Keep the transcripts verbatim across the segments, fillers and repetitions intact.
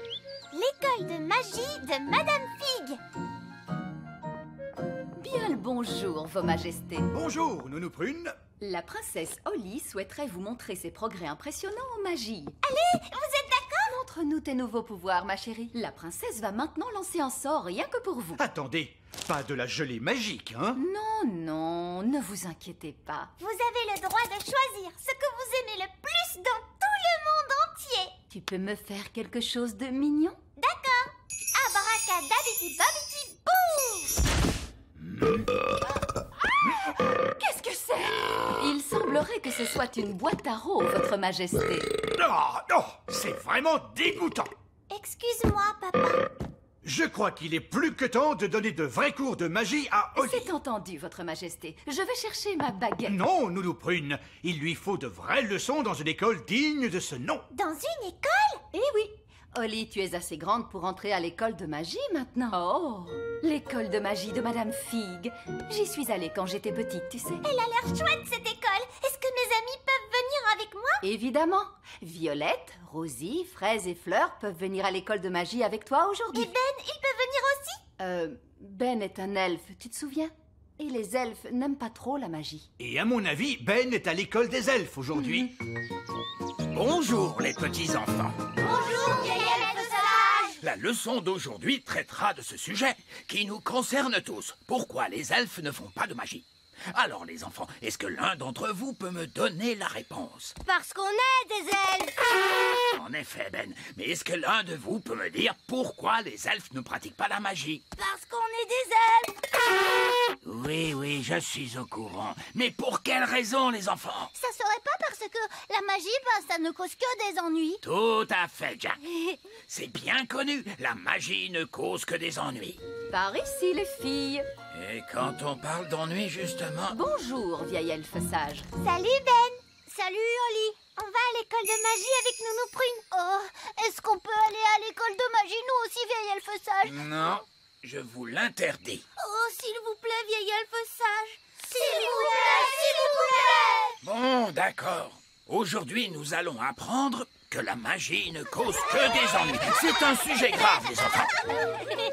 L'école de magie de Madame Fig. Bien le bonjour, Vos Majestés. Bonjour, Nounou Prune. La princesse Holly souhaiterait vous montrer ses progrès impressionnants en magie. Allez, vous êtes d'accord? Montre-nous tes nouveaux pouvoirs, ma chérie. La princesse va maintenant lancer un sort rien que pour vous. Attendez, pas de la gelée magique, hein? Non, non, ne vous inquiétez pas. Vous avez le droit de choisir ce que vous aimez le plus dans tout le monde entier. Tu peux me faire quelque chose de mignon? D'accord. Abracadabiti babiti boum. Qu'est-ce que c'est? Il semblerait que ce soit une boîte à rôes, Votre Majesté. Oh, non, c'est vraiment dégoûtant. Excuse-moi, papa. Je crois qu'il est plus que temps de donner de vrais cours de magie à Holly. C'est entendu, Votre Majesté. Je vais chercher ma baguette. Non, Nounou Prune, il lui faut de vraies leçons dans une école digne de ce nom. Dans une école? Eh oui. Holly, tu es assez grande pour entrer à l'école de magie maintenant. Oh, l'école de magie de Madame Fig. J'y suis allée quand j'étais petite, tu sais. Elle a l'air chouette, cette école. Est-ce que mes amis peuvent venir avec moi? Évidemment. Violette, Rosie, Fraise et Fleur peuvent venir à l'école de magie avec toi aujourd'hui. Et Ben, il peut venir aussi? Euh, Ben est un elfe, tu te souviens? Et les elfes n'aiment pas trop la magie. Et à mon avis, Ben est à l'école des elfes aujourd'hui. Bonjour les petits enfants. Bonjour, vieil elfe sage. La leçon d'aujourd'hui traitera de ce sujet qui nous concerne tous. Pourquoi les elfes ne font pas de magie? Alors les enfants, est-ce que l'un d'entre vous peut me donner la réponse? Parce qu'on est des elfes. En effet, Ben. Mais est-ce que l'un de vous peut me dire pourquoi les elfes ne pratiquent pas la magie? Parce qu'on est des elfes. Oui, oui, je suis au courant. Mais pour quelle raison, les enfants? Ça serait pas parce que la magie, bah, ça ne cause que des ennuis. Tout à fait, Jack. C'est bien connu, la magie ne cause que des ennuis. Par ici, les filles. Et quand on parle d'ennuis, justement... Bonjour, vieil elfe sage. Salut Ben. Salut Holly. On va à l'école de magie avec Nounou Prune. Oh, est-ce qu'on peut aller à l'école de magie, nous aussi, vieil elfe sage? Non, je vous l'interdis. Oh, s'il vous plaît, vieil elfe sage. S'il vous plaît, s'il vous plaît. Bon, d'accord. Aujourd'hui, nous allons apprendre que la magie ne cause que des ennuis. C'est un sujet grave, les enfants.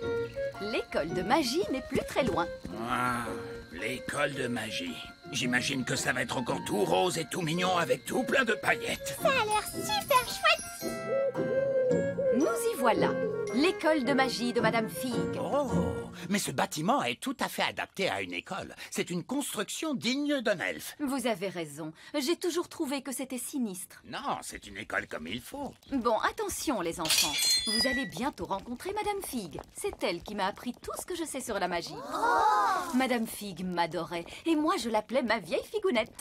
L'école de magie n'est plus très loin. Ah, l'école de magie. J'imagine que ça va être encore tout rose et tout mignon avec tout plein de paillettes. Ça a l'air super chouette. Nous y voilà. L'école de magie de Madame Fig. Oh, mais ce bâtiment est tout à fait adapté à une école. C'est une construction digne d'un elfe. Vous avez raison. J'ai toujours trouvé que c'était sinistre. Non, c'est une école comme il faut. Bon, attention les enfants. Vous allez bientôt rencontrer Madame Fig. C'est elle qui m'a appris tout ce que je sais sur la magie. Oh. Madame Fig m'adorait et moi je l'appelais ma vieille figounette.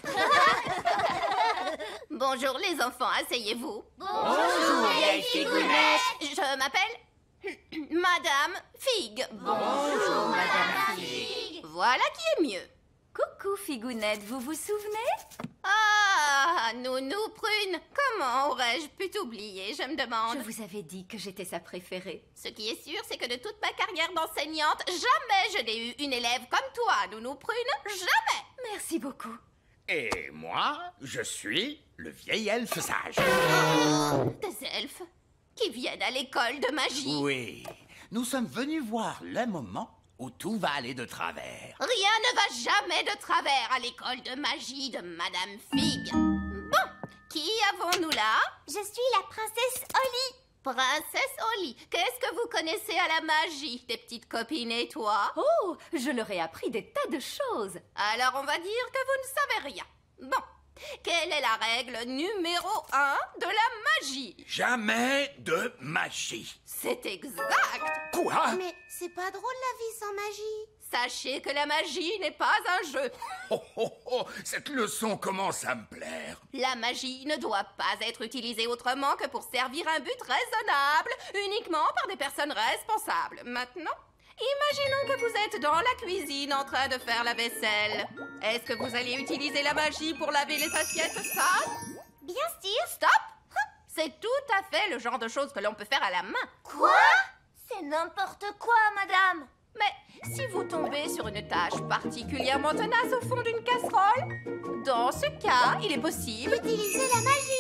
Bonjour les enfants, asseyez-vous. Bonjour, vieille figounette. Je m'appelle Madame Fig. Bonjour Madame Fig. Voilà qui est mieux. Coucou figounette, vous vous souvenez? Ah, Nounou Prune, comment aurais-je pu t'oublier, je me demande. Je vous avais dit que j'étais sa préférée. Ce qui est sûr, c'est que de toute ma carrière d'enseignante, jamais je n'ai eu une élève comme toi, Nounou Prune, jamais. Merci beaucoup. Et moi, je suis le vieil elfe sage. Des elfes qui viennent à l'école de magie. Oui, nous sommes venus voir le moment où tout va aller de travers. Rien ne va jamais de travers à l'école de magie de Madame Fig. Bon, qui avons-nous là? Je suis la princesse Holly. Princesse Holly, qu'est-ce que vous connaissez à la magie, tes petites copines et toi? Oh, je leur ai appris des tas de choses. Alors on va dire que vous ne savez rien. Bon, quelle est la règle numéro un de la magie? Jamais de magie. C'est exact. Quoi? Mais c'est pas drôle la vie sans magie. Sachez que la magie n'est pas un jeu. Oh, oh, oh, cette leçon commence à me plaire. La magie ne doit pas être utilisée autrement que pour servir un but raisonnable, uniquement par des personnes responsables. Maintenant, imaginons que vous êtes dans la cuisine en train de faire la vaisselle. Est-ce que vous allez utiliser la magie pour laver les assiettes sales? Bien sûr. Stop! C'est tout à fait le genre de choses que l'on peut faire à la main. Quoi? C'est n'importe quoi, madame. Mais si vous tombez sur une tâche particulièrement tenace au fond d'une casserole, dans ce cas, il est possible Utiliser la magie. de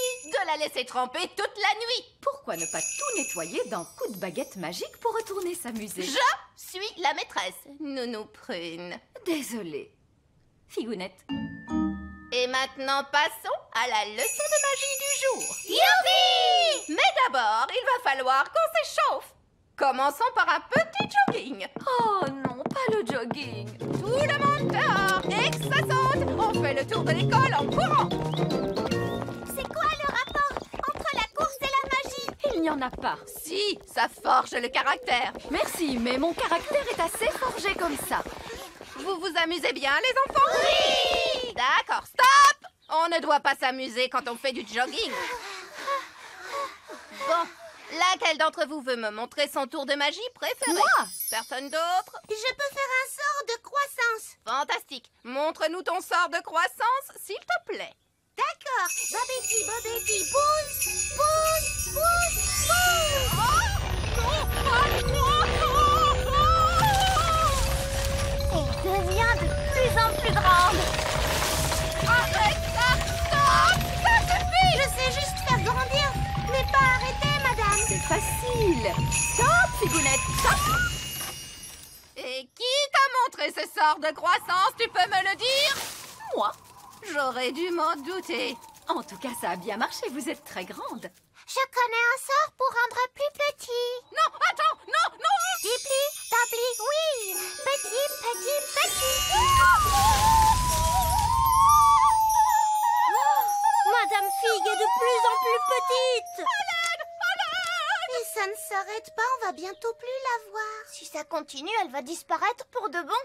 la laisser tremper toute la nuit. Pourquoi ne pas tout nettoyer d'un coup de baguette magique pour retourner s'amuser? Je suis la maîtresse, Nounou Prune. Désolée. Figounette. Et maintenant, passons à la leçon de magie du jour. Youpi! Mais d'abord, il va falloir qu'on s'échauffe. Commençons par un petit jogging. Oh non, pas le jogging. Tout le monde dehors et que ça saute. On fait le tour de l'école en courant. C'est quoi le rapport entre la course et la magie? Il n'y en a pas. Si, ça forge le caractère. Merci, mais mon caractère est assez forgé comme ça. Vous vous amusez bien, les enfants? Oui! D'accord, stop! On ne doit pas s'amuser quand on fait du jogging. Bon, laquelle d'entre vous veut me montrer son tour de magie préféré? Moi! Personne d'autre? Je peux faire un sort de croissance. Fantastique. Montre-nous ton sort de croissance, s'il te plaît. D'accord. Bobédi, Bobédi, pousse, pousse, pousse, pousse. Elle devient de plus en plus grande. Arrête ça! Stop! Ça suffit! Je sais juste faire grandir, mais pas arrêter, madame. C'est facile. Stop, Figounette, stop. Et qui t'a montré ce sort de croissance? Tu peux me le dire? Moi. J'aurais dû m'en douter. En tout cas, ça a bien marché, vous êtes très grande. Je connais un sort pour rendre plus petit. Non, attends, non, non! Dupli, tapli, oui. Petit, petit, petit. Oh, Madame Fig est de plus en plus petite. Et ça ne s'arrête pas, on va bientôt plus la voir. Si ça continue, elle va disparaître pour de bon.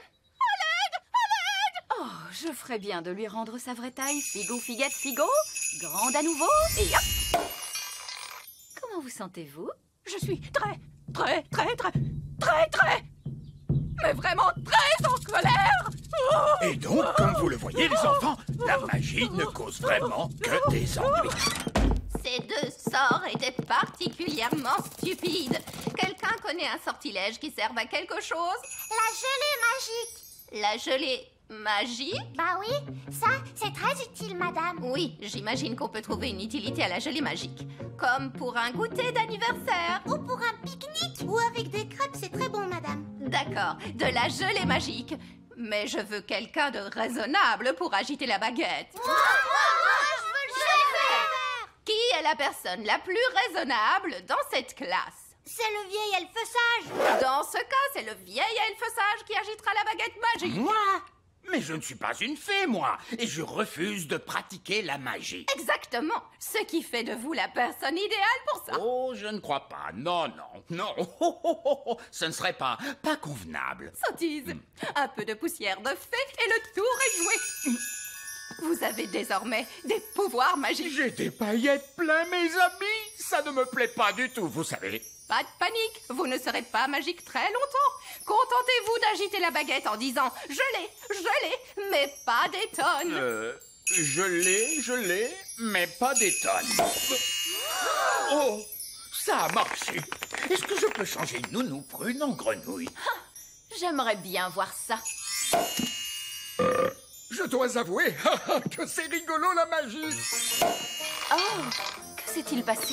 Oh, je ferais bien de lui rendre sa vraie taille. Figou, figuette, figo. Grande à nouveau. Et hop! Comment vous sentez-vous? Je suis très, très, très, très, très, très, mais vraiment très en colère. Oh! Et donc, comme vous le voyez, les enfants, la magie ne cause vraiment que des ennuis. Ces deux sorts étaient particulièrement stupides. Quelqu'un connaît un sortilège qui serve à quelque chose? La gelée magique. La gelée magique? Bah oui, ça, c'est très utile, madame. Oui, j'imagine qu'on peut trouver une utilité à la gelée magique. Comme pour un goûter d'anniversaire. Ou pour un pique-nique. Ou avec des crêpes, c'est très bon, madame. D'accord, de la gelée magique. Mais je veux quelqu'un de raisonnable pour agiter la baguette. Moi, moi, moi, je veux le faire. Qui est la personne la plus raisonnable dans cette classe? C'est le vieil elfe sage. Dans ce cas, c'est le vieil elfe sage qui agitera la baguette magique. Moi? Mais je ne suis pas une fée, moi, et je refuse de pratiquer la magie. Exactement, ce qui fait de vous la personne idéale pour ça. Oh, je ne crois pas. Non, non, non. Oh, oh, oh, oh. Ce ne serait pas, pas convenable. Sottise, un peu de poussière de fée et le tour est joué. Vous avez désormais des pouvoirs magiques. J'ai des paillettes plein, mes amis. Ça ne me plaît pas du tout, vous savez. Pas de panique, vous ne serez pas magique très longtemps. Contentez-vous d'agiter la baguette en disant « Je l'ai, je l'ai, mais pas des tonnes Euh, je l'ai, je l'ai, mais pas des tonnes. Oh, ça a marché. Est-ce que je peux changer Nounou Prune en grenouille? J'aimerais bien voir ça. Je dois avouer que c'est rigolo la magie. Oh, que s'est-il passé?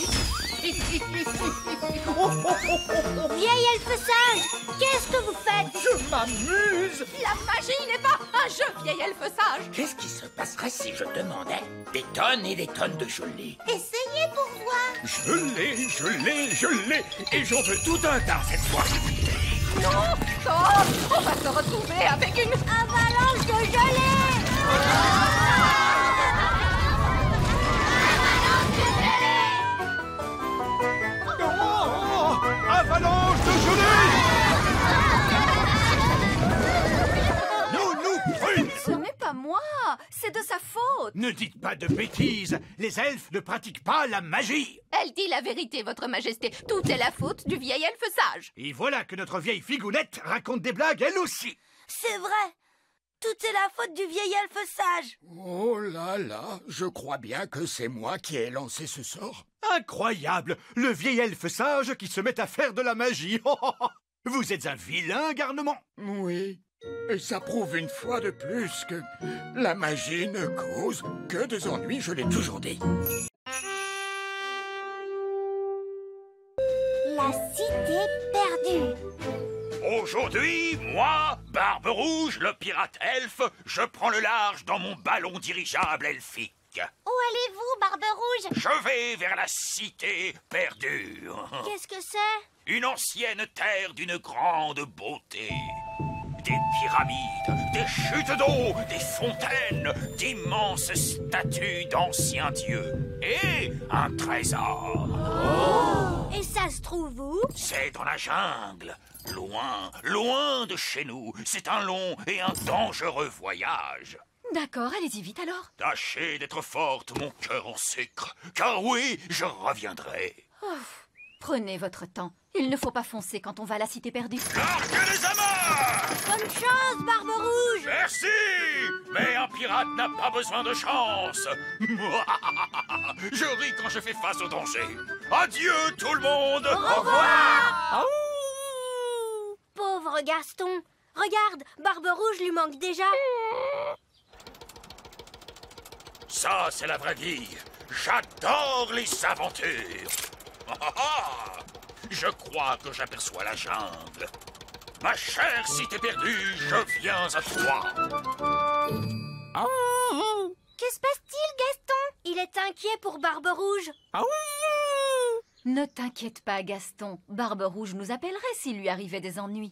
Vieil elfe sage, qu'est-ce que vous faites? Je m'amuse. La magie n'est pas un jeu, vieil elfe sage. Qu'est-ce qui se passerait si je demandais des tonnes et des tonnes de gelée? Essayez pour voir. Je l'ai, je l'ai, je l'ai. Et j'en veux tout un tas cette fois. Non, stop, on va se retrouver avec une... Avalanche de gelée. Oh, avalanche de gelée! Nounou Prune! Ce n'est pas moi, c'est de sa faute. Ne dites pas de bêtises. Les elfes ne pratiquent pas la magie. Elle dit la vérité, votre majesté. Tout est la faute du vieil elfe sage. Et voilà que notre vieille figounette raconte des blagues elle aussi. C'est vrai. Tout est la faute du vieil elfe sage. Oh là là, je crois bien que c'est moi qui ai lancé ce sort. Incroyable! Le vieil elfe sage qui se met à faire de la magie. Vous êtes un vilain garnement. Oui, et ça prouve une fois de plus que la magie ne cause que des ennuis, je l'ai toujours dit. La cité perdue. Aujourd'hui, moi, Barbe Rouge, le pirate elfe, je prends le large dans mon ballon dirigeable elfique. Où allez-vous, Barbe Rouge? Je vais vers la cité perdue. Qu'est-ce que c'est? Une ancienne terre d'une grande beauté. Des pyramides, des chutes d'eau, des fontaines, d'immenses statues d'anciens dieux. Et un trésor. Et ça se trouve où? C'est dans la jungle. Loin, loin de chez nous. C'est un long et un dangereux voyage. D'accord, allez-y vite alors. Tâchez d'être forte, mon cœur en sucre. Car oui, je reviendrai. Oh, prenez votre temps. Il ne faut pas foncer quand on va à la cité perdue. Larguez les amarres! Bonne chance, Barbe Rouge! Merci! Mais un pirate n'a pas besoin de chance. Je ris quand je fais face au danger. Adieu tout le monde! Au revoir! Pauvre Gaston! Regarde, Barbe Rouge lui manque déjà. Ça, c'est la vraie vie. J'adore les aventures. Je crois que j'aperçois la jungle. Ma chère cité perdue, je viens à toi. Que se passe-t-il, Gaston? Il est inquiet pour Barbe Rouge. Ne t'inquiète pas, Gaston. Barbe Rouge nous appellerait s'il lui arrivait des ennuis.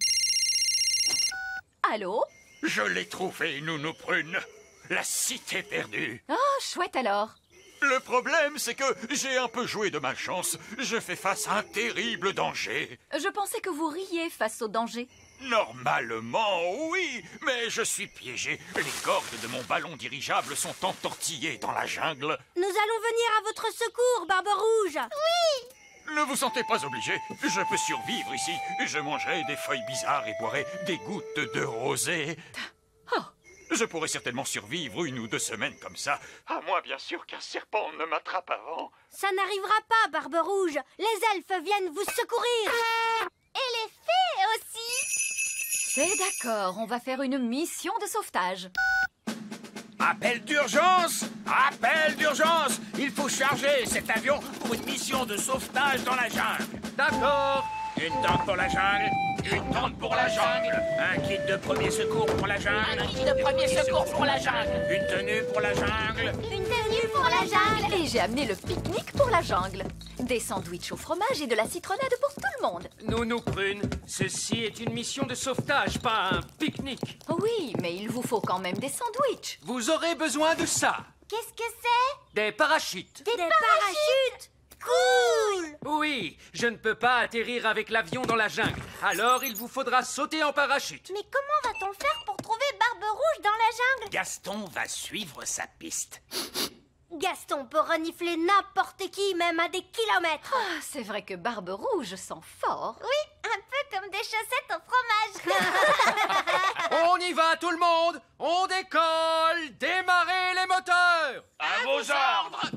Allô? Je l'ai trouvé, Nounou Prune. La cité perdue. Oh, chouette alors. Le problème, c'est que j'ai un peu joué de malchance. Je fais face à un terrible danger. Je pensais que vous riez face au danger. Normalement, oui, mais je suis piégé. Les cordes de mon ballon dirigeable sont entortillées dans la jungle. Nous allons venir à votre secours, Barbe Rouge. Oui! Ne vous sentez pas obligé. Je peux survivre ici. Je mangerai des feuilles bizarres et boirai des gouttes de rosée. Oh! Je pourrais certainement survivre une ou deux semaines comme ça. À moins, bien sûr, qu'un serpent ne m'attrape avant. Ça n'arrivera pas, Barbe Rouge. Les elfes viennent vous secourir. Et les fées aussi. C'est d'accord, on va faire une mission de sauvetage. Appel d'urgence! Appel d'urgence! Il faut charger cet avion pour une mission de sauvetage dans la jungle. D'accord. Une tente pour la jungle. Une tente pour la jungle. Un kit de premier secours pour la jungle. Un kit de premier secours pour la jungle. Une tenue pour la jungle. Une tenue pour la jungle. Et j'ai amené le pique-nique pour la jungle. Des sandwichs au fromage et de la citronnade pour tout le monde. Nounou Prune, ceci est une mission de sauvetage, pas un pique-nique. Oui, mais il vous faut quand même des sandwichs. Vous aurez besoin de ça. Qu'est-ce que c'est? Des parachutes. Des, parachutes. Cool! Oui, je ne peux pas atterrir avec l'avion dans la jungle. Alors il vous faudra sauter en parachute. Mais comment va-t-on faire pour trouver Barbe Rouge dans la jungle? Gaston va suivre sa piste. Gaston peut renifler n'importe qui, même à des kilomètres. Ah, c'est vrai que Barbe Rouge sent fort. Oui, un peu comme des chaussettes au fromage. On y va tout le monde. On décolle. Démarrez les moteurs. À vos ordres!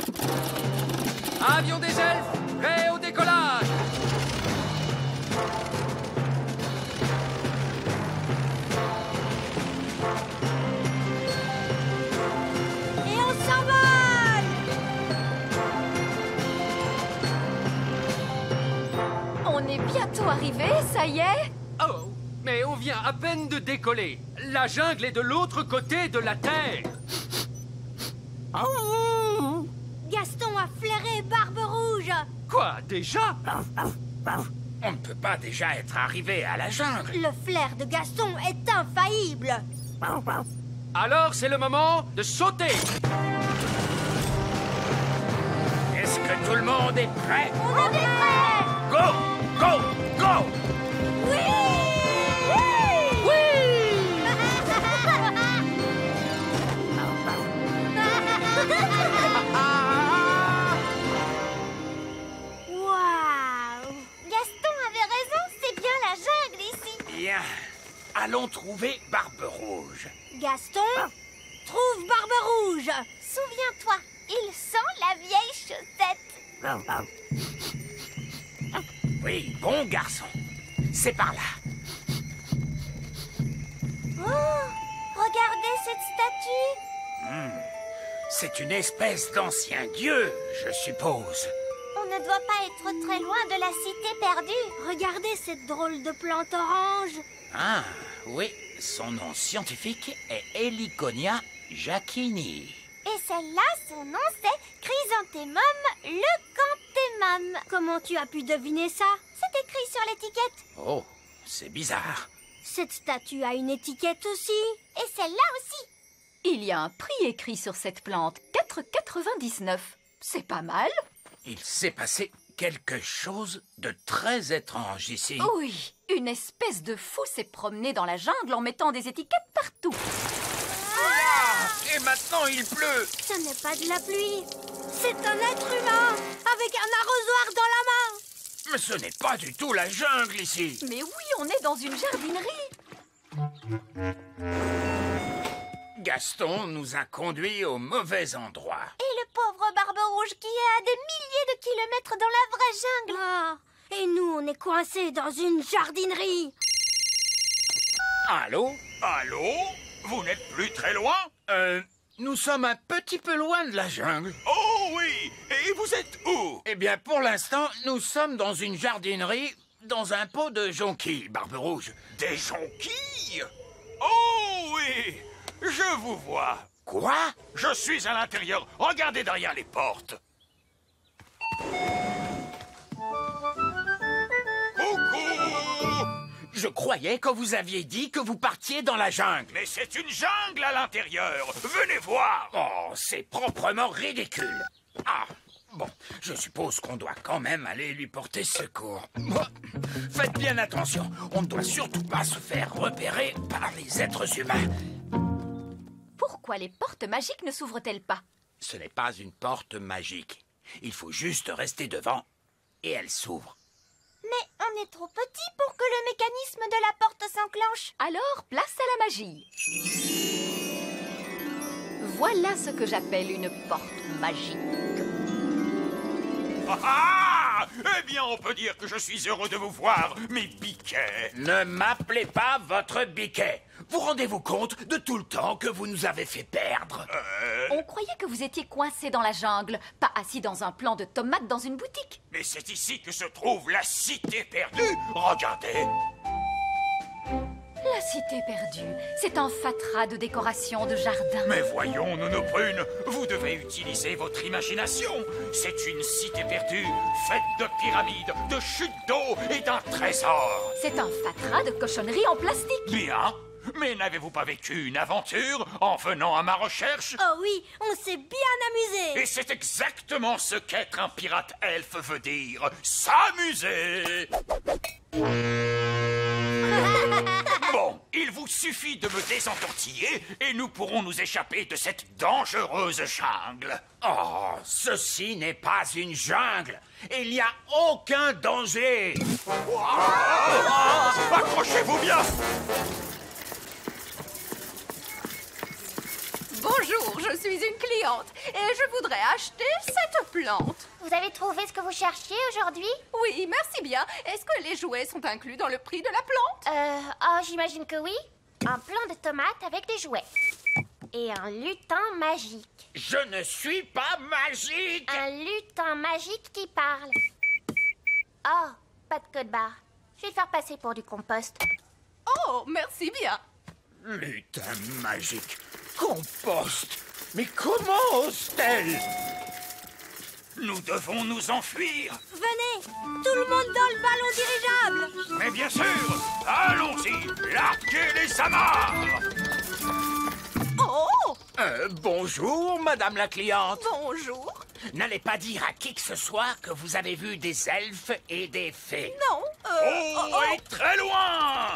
Avion des elfes, prêt au décollage. Et on s'envole! On est bientôt arrivé, ça y est? Oh, mais on vient à peine de décoller. La jungle est de l'autre côté de la Terre. Gaston a flairé Barbe Rouge. Quoi, déjà? On ne peut pas déjà être arrivé à la jungle. Le flair de Gaston est infaillible. Alors c'est le moment de sauter. Est-ce que tout le monde est prêt? On est prêts! Go! Go! Go! Oui! Waouh! Gaston avait raison, c'est bien la jungle ici. Bien. Allons trouver Barbe Rouge. Gaston, trouve Barbe Rouge. Souviens-toi, il sent la vieille chaussette. Oui, bon garçon. C'est par là. Oh, regardez cette statue. C'est une espèce d'ancien dieu, je suppose. On ne doit pas être très loin de la cité perdue. Regardez cette drôle de plante orange. Ah, oui, son nom scientifique est Heliconia jacquini. Et celle-là, son nom c'est Chrysanthemum leucanthemum. Comment tu as pu deviner ça? C'est écrit sur l'étiquette. Oh, c'est bizarre. Cette statue a une étiquette aussi. Et celle-là aussi. Il y a un prix écrit sur cette plante, quatre euros quatre-vingt-dix-neuf. C'est pas mal. Il s'est passé quelque chose de très étrange ici. Oui, une espèce de fou s'est promené dans la jungle en mettant des étiquettes partout. Ah, et maintenant il pleut. Ce n'est pas de la pluie. C'est un être humain avec un arrosoir dans la main. Mais ce n'est pas du tout la jungle ici. Mais oui, on est dans une jardinerie. Gaston nous a conduits au mauvais endroit. Et le pauvre Barbe Rouge qui est à des milliers de kilomètres dans la vraie jungle. Ah, et nous, on est coincés dans une jardinerie. Allô? Allô? Vous n'êtes plus très loin? Euh, nous sommes un petit peu loin de la jungle. Oh oui! Et vous êtes où? Eh bien, pour l'instant, nous sommes dans une jardinerie, dans un pot de jonquilles, Barbe Rouge. Des jonquilles? Oh oui! Je vous vois. Quoi? Je suis à l'intérieur. Regardez derrière les portes. Coucou! Je croyais que vous aviez dit que vous partiez dans la jungle. Mais c'est une jungle à l'intérieur. Venez voir. Oh, c'est proprement ridicule. Ah, bon, je suppose qu'on doit quand même aller lui porter secours. Bon, faites bien attention. On ne doit surtout pas se faire repérer par les êtres humains. Pourquoi les portes magiques ne s'ouvrent-elles pas? Ce n'est pas une porte magique. Il faut juste rester devant et elle s'ouvre. Mais on est trop petit pour que le mécanisme de la porte s'enclenche. Alors, place à la magie. Voilà ce que j'appelle une porte magique. Ah ah! Eh bien, on peut dire que je suis heureux de vous voir, mes biquets. Ne m'appelez pas votre biquet. Vous rendez-vous compte de tout le temps que vous nous avez fait perdre? Euh... On croyait que vous étiez coincé dans la jungle, pas assis dans un plant de tomates dans une boutique. Mais c'est ici que se trouve la cité perdue. Regardez. La cité perdue, c'est un fatras de décoration de jardin. Mais voyons, Nounou Prune, vous devez utiliser votre imagination. C'est une cité perdue, faite de pyramides, de chutes d'eau et d'un trésor. C'est un fatras de cochonneries en plastique. Bien, mais n'avez-vous pas vécu une aventure en venant à ma recherche? Oh oui, on s'est bien amusé. Et c'est exactement ce qu'être un pirate elfe veut dire. S'amuser. Bon, il vous suffit de me désentortiller et nous pourrons nous échapper de cette dangereuse jungle. Oh, ceci n'est pas une jungle. Il n'y a aucun danger. Ah, accrochez-vous bien. Bonjour, je suis une cliente et je voudrais acheter cette plante. Vous avez trouvé ce que vous cherchiez aujourd'hui? Oui, merci bien. Est-ce que les jouets sont inclus dans le prix de la plante? Euh, oh, j'imagine que oui. Un plant de tomates avec des jouets. Et un lutin magique. Je ne suis pas magique. Un lutin magique qui parle. Oh, pas de code barre. Je vais le faire passer pour du compost. Oh, merci bien. Lutin magique. Compost. Mais comment ose-t-elle? Nous devons nous enfuir. Venez, tout le monde dans le ballon dirigeable. Mais bien sûr, allons-y, larguez les amarres. Oh, Euh, bonjour, madame la cliente. bonjour. N'allez pas dire à qui que ce soit que vous avez vu des elfes et des fées. Non, euh, Oh, et très loin.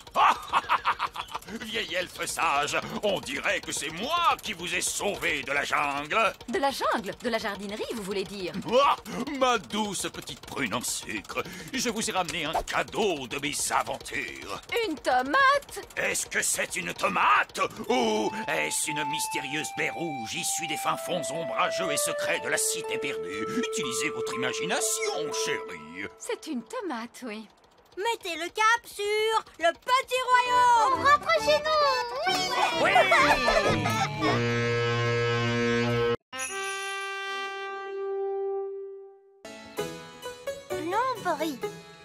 Vieil elfe sage, on dirait que c'est moi qui vous ai sauvé de la jungle. De la jungle, de la jardinerie, vous voulez dire? Ah, ma douce petite prune en sucre, je vous ai ramené un cadeau de mes aventures. Une tomate? Est-ce que c'est une tomate ou est-ce une mystérieuse baie rouge issue des fins fonds ombrageux et secrets de la cité perdue? Utilisez votre imagination, chérie. C'est une tomate, oui. Mettez le cap sur le petit royaume. On rentre chez nous. Oui. Oui. euphorie.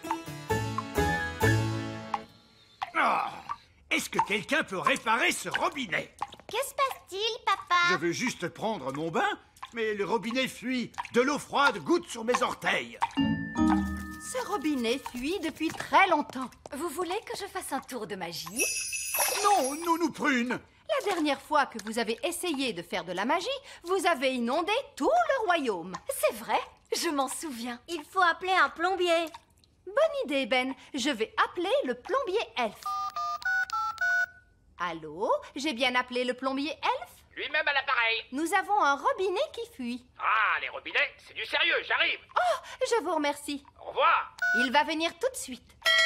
Oh, est-ce que quelqu'un peut réparer ce robinet? Que se passe-t-il, papa? Je veux juste prendre mon bain, mais le robinet fuit. De l'eau froide goutte sur mes orteils. Ce robinet fuit depuis très longtemps. Vous voulez que je fasse un tour de magie? Non, nounou prune. La dernière fois que vous avez essayé de faire de la magie, vous avez inondé tout le royaume. C'est vrai, je m'en souviens. Il faut appeler un plombier. Bonne idée, Ben. Je vais appeler le plombier elfe. Allô? J'ai bien appelé le plombier elfe? Lui-même à l'appareil. Nous avons un robinet qui fuit. Ah, les robinets, c'est du sérieux, j'arrive. Oh, je vous remercie. Au revoir. Il va venir tout de suite.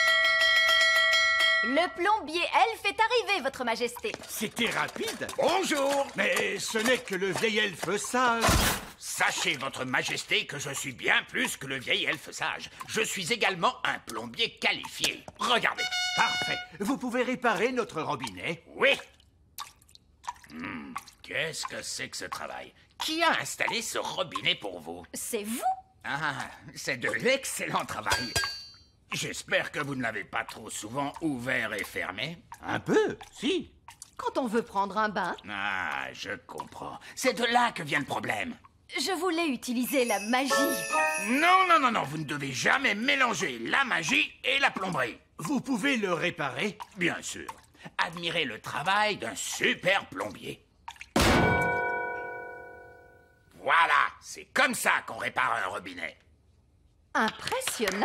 Le plombier elfe est arrivé, votre majesté. C'était rapide. Bonjour. Mais ce n'est que le vieil elfe sage. Sachez, votre majesté, que je suis bien plus que le vieil elfe sage. Je suis également un plombier qualifié. Regardez. Parfait. Vous pouvez réparer notre robinet? Oui. Hmm, qu'est-ce que c'est que ce travail? Qui a installé ce robinet pour vous? C'est vous? Ah, c'est de l'excellent travail. J'espère que vous ne l'avez pas trop souvent ouvert et fermé. Un peu, si. Quand on veut prendre un bain, Ah, je comprends. C'est de là que vient le problème. je voulais utiliser la magie. Non, non, non, non, vous ne devez jamais mélanger la magie et la plomberie. Vous pouvez le réparer? Bien sûr. Admirez le travail d'un super plombier. Voilà, c'est comme ça qu'on répare un robinet. Impressionnant.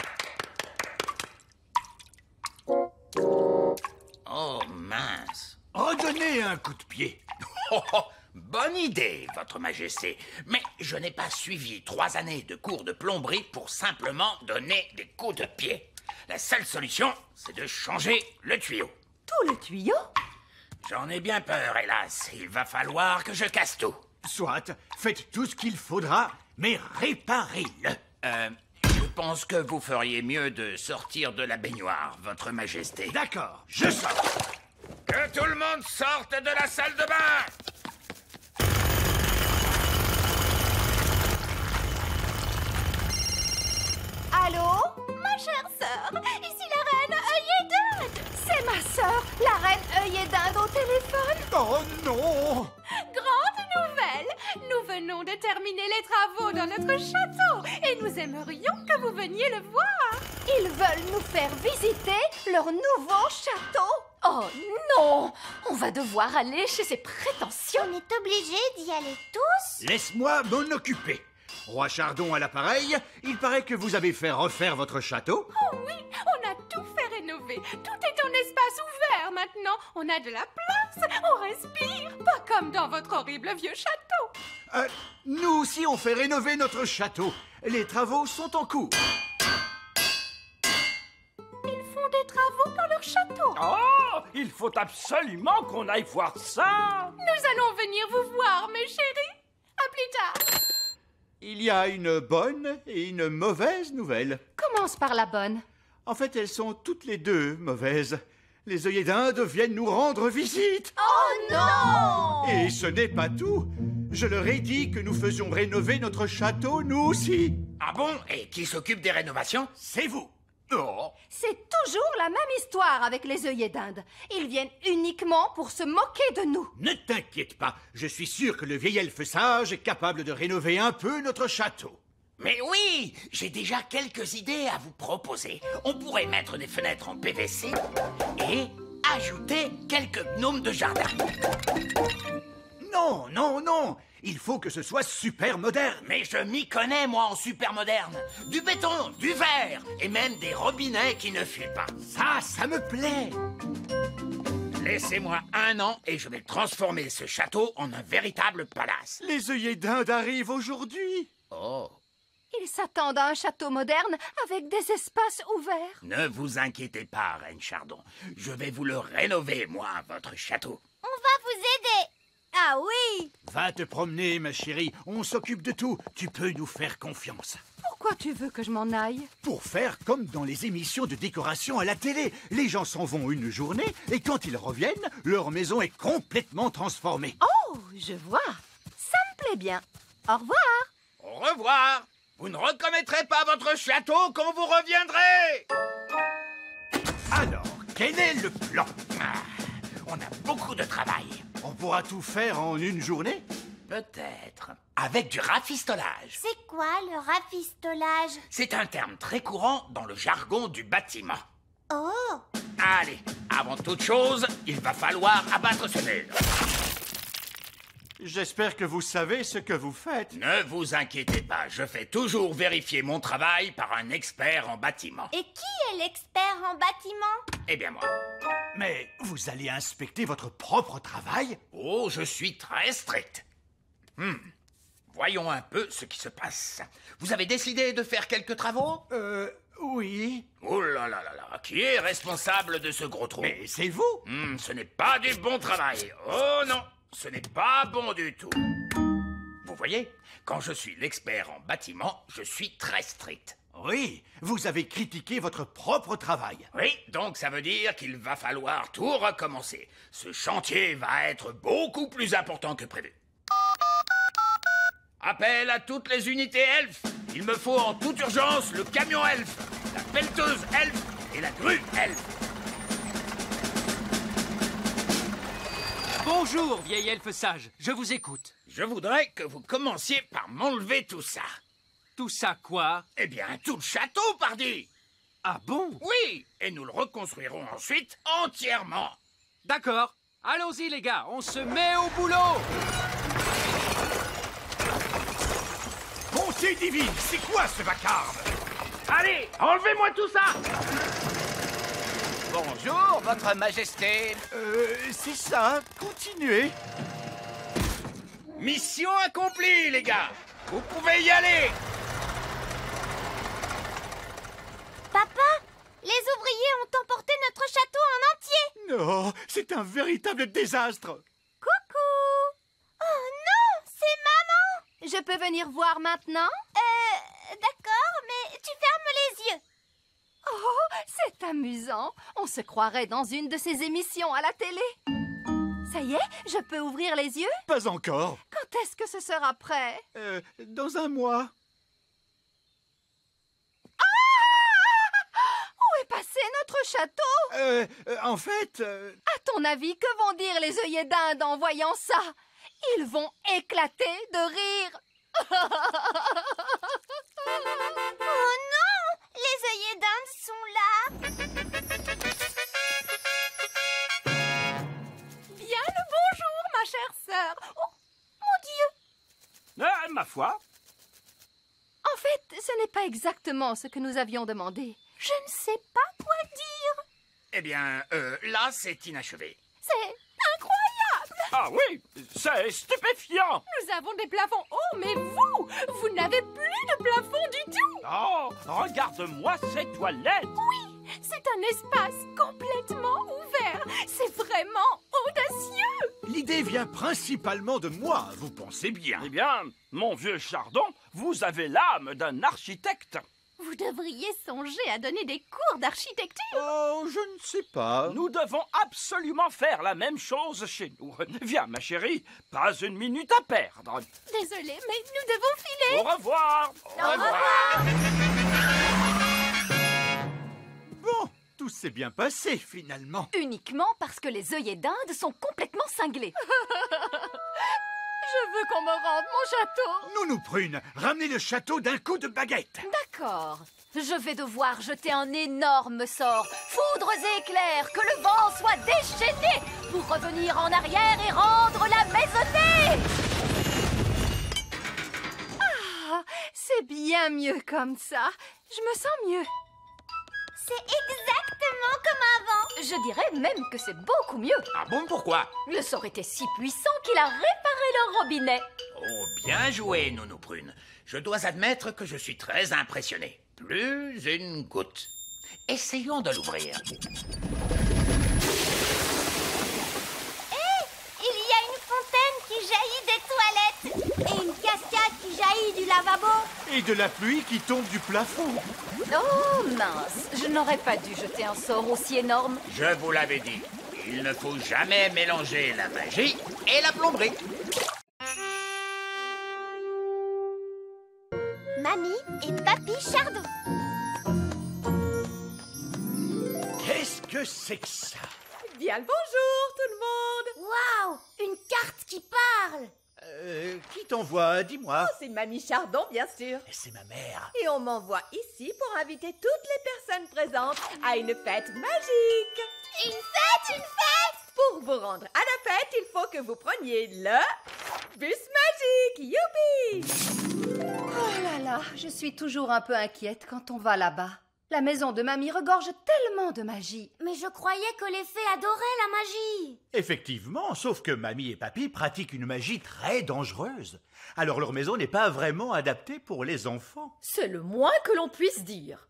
Oh, mince. Redonnez un coup de pied. Oh, oh, bonne idée, votre majesté. Mais je n'ai pas suivi trois années de cours de plomberie pour simplement donner des coups de pied. La seule solution, c'est de changer le tuyau. Tout le tuyau? J'en ai bien peur, hélas. Il va falloir que je casse tout. Soit, faites tout ce qu'il faudra, mais réparez-le. Euh, je pense que vous feriez mieux de sortir de la baignoire, votre majesté. D'accord, je sors. Que tout le monde sorte de la salle de bain! Allô? Ma chère sœur, ici la reine œillet d'Inde. C'est ma sœur, la reine œillet d'Inde au téléphone. Oh non! Grande nouvelle! Nous venons de terminer les travaux dans notre château et nous aimerions que vous veniez le voir. Ils veulent nous faire visiter leur nouveau château. Oh non! On va devoir aller chez ces prétentieux. On est obligés d'y aller tous? Laisse-moi m'en occuper. Roi Chardon à l'appareil, il paraît que vous avez fait refaire votre château. Oh oui, on a tout fait rénover. Tout est en espace ouvert maintenant. On a de la place, on respire. Pas comme dans votre horrible vieux château. Euh, nous aussi, on fait rénover notre château. Les travaux sont en cours. Ils font des travaux dans leur château. Oh, il faut absolument qu'on aille voir ça. Nous allons venir vous voir, mes chéris. À plus tard. Il y a une bonne et une mauvaise nouvelle. Commence par la bonne. En fait, elles sont toutes les deux mauvaises. Les œillets d'Inde viennent nous rendre visite. Oh non! Et ce n'est pas tout. Je leur ai dit que nous faisions rénover notre château, nous aussi. Ah bon? Et qui s'occupe des rénovations? C'est vous. Oh. C'est toujours la même histoire avec les œillets d'Inde. Ils viennent uniquement pour se moquer de nous. Ne t'inquiète pas, je suis sûr que le vieil elfe sage est capable de rénover un peu notre château. Mais oui, j'ai déjà quelques idées à vous proposer. On pourrait mettre des fenêtres en P V C et ajouter quelques gnomes de jardin. Non, non, non, il faut que ce soit super moderne. Mais je m'y connais, moi, en super moderne. Du béton, du verre et même des robinets qui ne fuient pas. Ça, ça me plaît. Laissez-moi un an et je vais transformer ce château en un véritable palace. Les œillets d'Inde arrivent aujourd'hui. Oh. Ils s'attendent à un château moderne avec des espaces ouverts. Ne vous inquiétez pas, Reine Chardon. Je vais vous le rénover, moi, votre château. On va vous aider. Ah oui! Va te promener, ma chérie. On s'occupe de tout. Tu peux nous faire confiance. Pourquoi tu veux que je m'en aille? Pour faire comme dans les émissions de décoration à la télé. Les gens s'en vont une journée et quand ils reviennent, leur maison est complètement transformée. Oh, je vois. Ça me plaît bien. Au revoir. Au revoir. Vous ne recommettrez pas votre château quand vous reviendrez. Alors, quel est le plan? Ah, on a beaucoup de travail. On pourra tout faire en une journée? Peut-être. Avec du rafistolage. C'est quoi le rafistolage? C'est un terme très courant dans le jargon du bâtiment. Oh! Allez, avant toute chose, il va falloir abattre ce mur. J'espère que vous savez ce que vous faites. Ne vous inquiétez pas, je fais toujours vérifier mon travail par un expert en bâtiment. Et qui est l'expert en bâtiment? Eh bien moi. Mais vous allez inspecter votre propre travail? Oh, je suis très strict. Hmm. Voyons un peu ce qui se passe. Vous avez décidé de faire quelques travaux? Euh, oui. Oh là là là là, qui est responsable de ce gros trou? Mais c'est vous. Hmm, ce n'est pas du bon travail. Oh non, ce n'est pas bon du tout. Vous voyez, quand je suis l'expert en bâtiment, je suis très strict. Oui, vous avez critiqué votre propre travail. Oui, donc ça veut dire qu'il va falloir tout recommencer. Ce chantier va être beaucoup plus important que prévu. Appel à toutes les unités elfes. Il me faut en toute urgence le camion elfe, la pelleteuse elfe et la grue elfe. Bonjour, vieil elfe sage. Je vous écoute. Je voudrais que vous commenciez par m'enlever tout ça. Tout ça quoi? Eh bien, tout le château, pardi. Ah bon? Oui, et nous le reconstruirons ensuite entièrement. D'accord. Allons-y, les gars. On se met au boulot. Bonté divine, c'est quoi ce vacarme? Allez, enlevez-moi tout ça. Bonjour, votre majesté. Euh, c'est ça, continuez. Mission accomplie, les gars. Vous pouvez y aller. Papa, les ouvriers ont emporté notre château en entier. Non, c'est un véritable désastre. Coucou. Oh non, c'est maman. Je peux venir voir maintenant? Euh, d'accord, mais tu fermes les yeux. Oh, c'est amusant. On se croirait dans une de ces émissions à la télé. Ça y est, je peux ouvrir les yeux? Pas encore. Quand est-ce que ce sera prêt? Euh, dans un mois. Où est passé notre château? Euh, euh, en fait... euh, À ton avis, que vont dire les œillets d'Inde en voyant ça? Ils vont éclater de rire. Oh non, les œillets d'Inde sont là. Bien le bonjour, ma chère sœur. Oh, mon Dieu. Ah, ma foi. En fait, ce n'est pas exactement ce que nous avions demandé. Je ne sais pas quoi dire. Eh bien, euh, là, c'est inachevé. C'est incroyable. Ah oui, c'est stupéfiant. Nous avons des plafonds hauts, mais vous, vous n'avez plus de plafond du tout. Oh, regarde-moi ces toilettes. Oui, c'est un espace complètement ouvert. C'est vraiment audacieux. L'idée vient principalement de moi, vous pensez bien. Eh bien, mon vieux Chardon, vous avez l'âme d'un architecte. Vous devriez songer à donner des cours d'architecture. Oh, je ne sais pas. Nous devons absolument faire la même chose chez nous. Viens, ma chérie, pas une minute à perdre. Désolée, mais nous devons filer. Au revoir. Au revoir. Bon, tout s'est bien passé, finalement. Uniquement parce que les œillets d'Inde sont complètement cinglés. Je veux qu'on me rende mon château. Nounou Prune, ramenez le château d'un coup de baguette. D'accord. Je vais devoir jeter un énorme sort. Foudres et éclairs, que le vent soit déchaîné pour revenir en arrière et rendre la maisonnée. Ah, c'est bien mieux comme ça. Je me sens mieux. C'est exactement comme avant. Je dirais même que c'est beaucoup mieux. Ah bon, pourquoi? Le sort était si puissant qu'il a réparé le robinet. Oh, bien joué, Nounou Prune. Je dois admettre que je suis très impressionné. Plus une goutte. Essayons de l'ouvrir. Hé, il y a une fontaine qui jaillit des toilettes et une cascade qui jaillit du lavabo. Et de la pluie qui tombe du plafond. Oh mince, je n'aurais pas dû jeter un sort aussi énorme. Je vous l'avais dit, il ne faut jamais mélanger la magie et la plomberie. Mamie, et Papy Chardon. Qu'est-ce que c'est que ça? Bien le bonjour, tout le monde. Waouh, une carte qui parle. Euh, qui t'envoie? Dis-moi. Oh, c'est Mamie Chardon, bien sûr. C'est ma mère. Et on m'envoie ici pour inviter toutes les personnes présentes à une fête magique. Une fête, une fête. Pour vous rendre à la fête, il faut que vous preniez le bus magique. Youpi! Oh là là, je suis toujours un peu inquiète quand on va là-bas. La maison de mamie regorge tellement de magie. Mais je croyais que les fées adoraient la magie. Effectivement, sauf que mamie et papy pratiquent une magie très dangereuse. Alors leur maison n'est pas vraiment adaptée pour les enfants. C'est le moins que l'on puisse dire.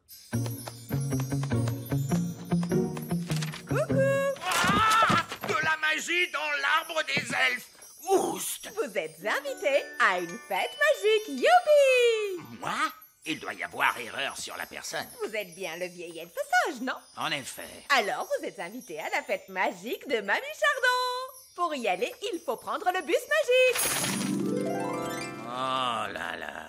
De la magie dans l'arbre des elfes. Oust! Vous êtes invités à une fête magique. Youpi! Moi? Il doit y avoir erreur sur la personne. Vous êtes bien le vieil elfe sage, non? En effet. Alors, vous êtes invités à la fête magique de Mamie Chardon. Pour y aller, il faut prendre le bus magique. Oh là là.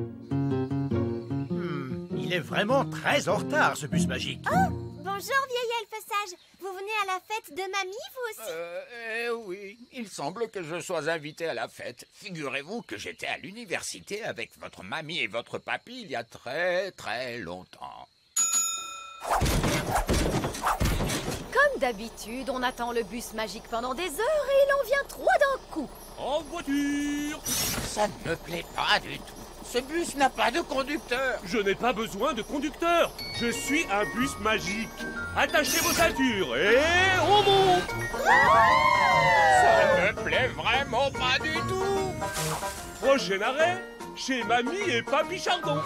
Hmm, il est vraiment très en retard, ce bus magique. Oh, bonjour vieil elfe sage. Vous venez à la fête de mamie, vous aussi? Euh, euh, oui, il semble que je sois invité à la fête. Figurez-vous que j'étais à l'université avec votre mamie et votre papy il y a très très longtemps. Comme d'habitude, on attend le bus magique pendant des heures et il en vient trois d'un coup. En voiture. Ça ne me plaît pas du tout. Ce bus n'a pas de conducteur. Je n'ai pas besoin de conducteur. Je suis un bus magique. Attachez vos ceintures et on monte. Ça ne me plaît vraiment pas du tout. Prochain arrêt, chez mamie et papy Chardon.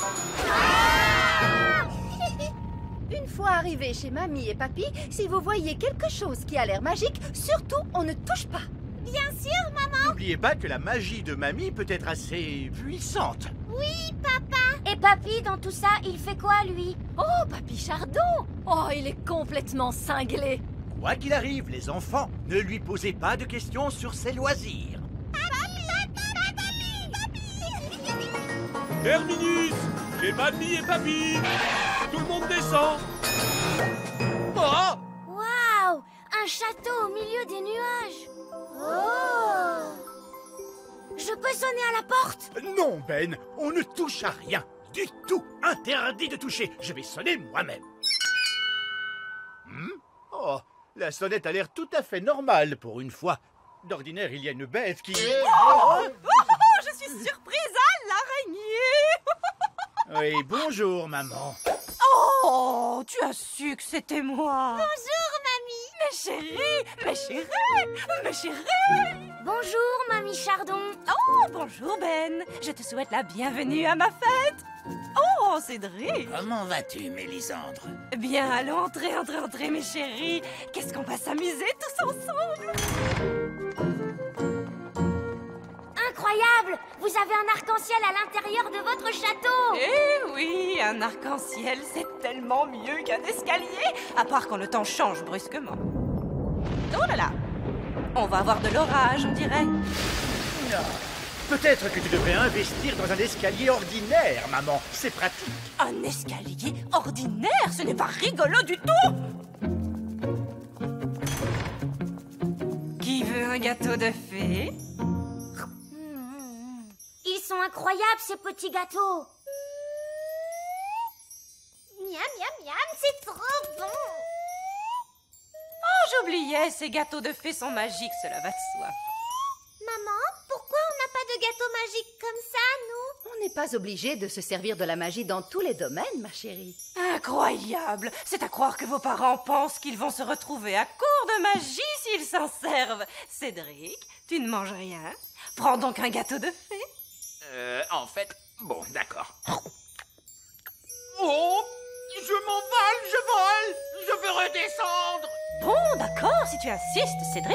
Une fois arrivé chez mamie et papy, si vous voyez quelque chose qui a l'air magique, surtout on ne touche pas. Bien sûr, maman. N'oubliez pas que la magie de mamie peut être assez puissante. Oui, papa. Et papy, dans tout ça, il fait quoi, lui? Oh, papy Chardon! Oh, il est complètement cinglé. Quoi qu'il arrive, les enfants, ne lui posez pas de questions sur ses loisirs. Terminus, chez mamie et papy. Tout le monde descend. Oh! Waouh, un château au milieu des nuages. Oh! Je peux sonner à la porte? Non, Ben, on ne touche à rien. Du tout. Interdit de toucher. Je vais sonner moi-même. Hmm? Oh, la sonnette a l'air tout à fait normale pour une fois. D'ordinaire, il y a une bête qui... Oh, oh, je suis surprise à l'araignée. Oui, bonjour, maman. Oh, tu as su que c'était moi. Bonjour, mamie. Mes chéris, mes chéris, mes chéris. Bonjour, mamie Chardon. Oh, bonjour Ben. Je te souhaite la bienvenue à ma fête. Oh, Cédric. Comment vas-tu, Mélisandre? Bien, allons, entrez, entrez, entrez, mes chéris. Qu'est-ce qu'on va s'amuser tous ensemble. Incroyable! Vous avez un arc-en-ciel à l'intérieur de votre château! Eh oui, un arc-en-ciel, c'est tellement mieux qu'un escalier, à part quand le temps change brusquement. Oh là là! On va avoir de l'orage, on dirait. Non. Peut-être que tu devrais investir dans un escalier ordinaire, maman. C'est pratique. Un escalier ordinaire? Ce n'est pas rigolo du tout! Qui veut un gâteau de fée? Ils sont incroyables, ces petits gâteaux. Miam, miam, miam, c'est trop bon. Oh, j'oubliais, ces gâteaux de fée sont magiques, cela va de soi. Maman, pourquoi on n'a pas de gâteau magique comme ça, nous? On n'est pas obligé de se servir de la magie dans tous les domaines, ma chérie. Incroyable! C'est à croire que vos parents pensent qu'ils vont se retrouver à court de magie s'ils s'en servent. Cédric, tu ne manges rien? Prends donc un gâteau de fée. Euh, en fait, bon, d'accord. Oh, je m'envole, je vole, je veux redescendre. Bon, d'accord, si tu insistes, Cédric.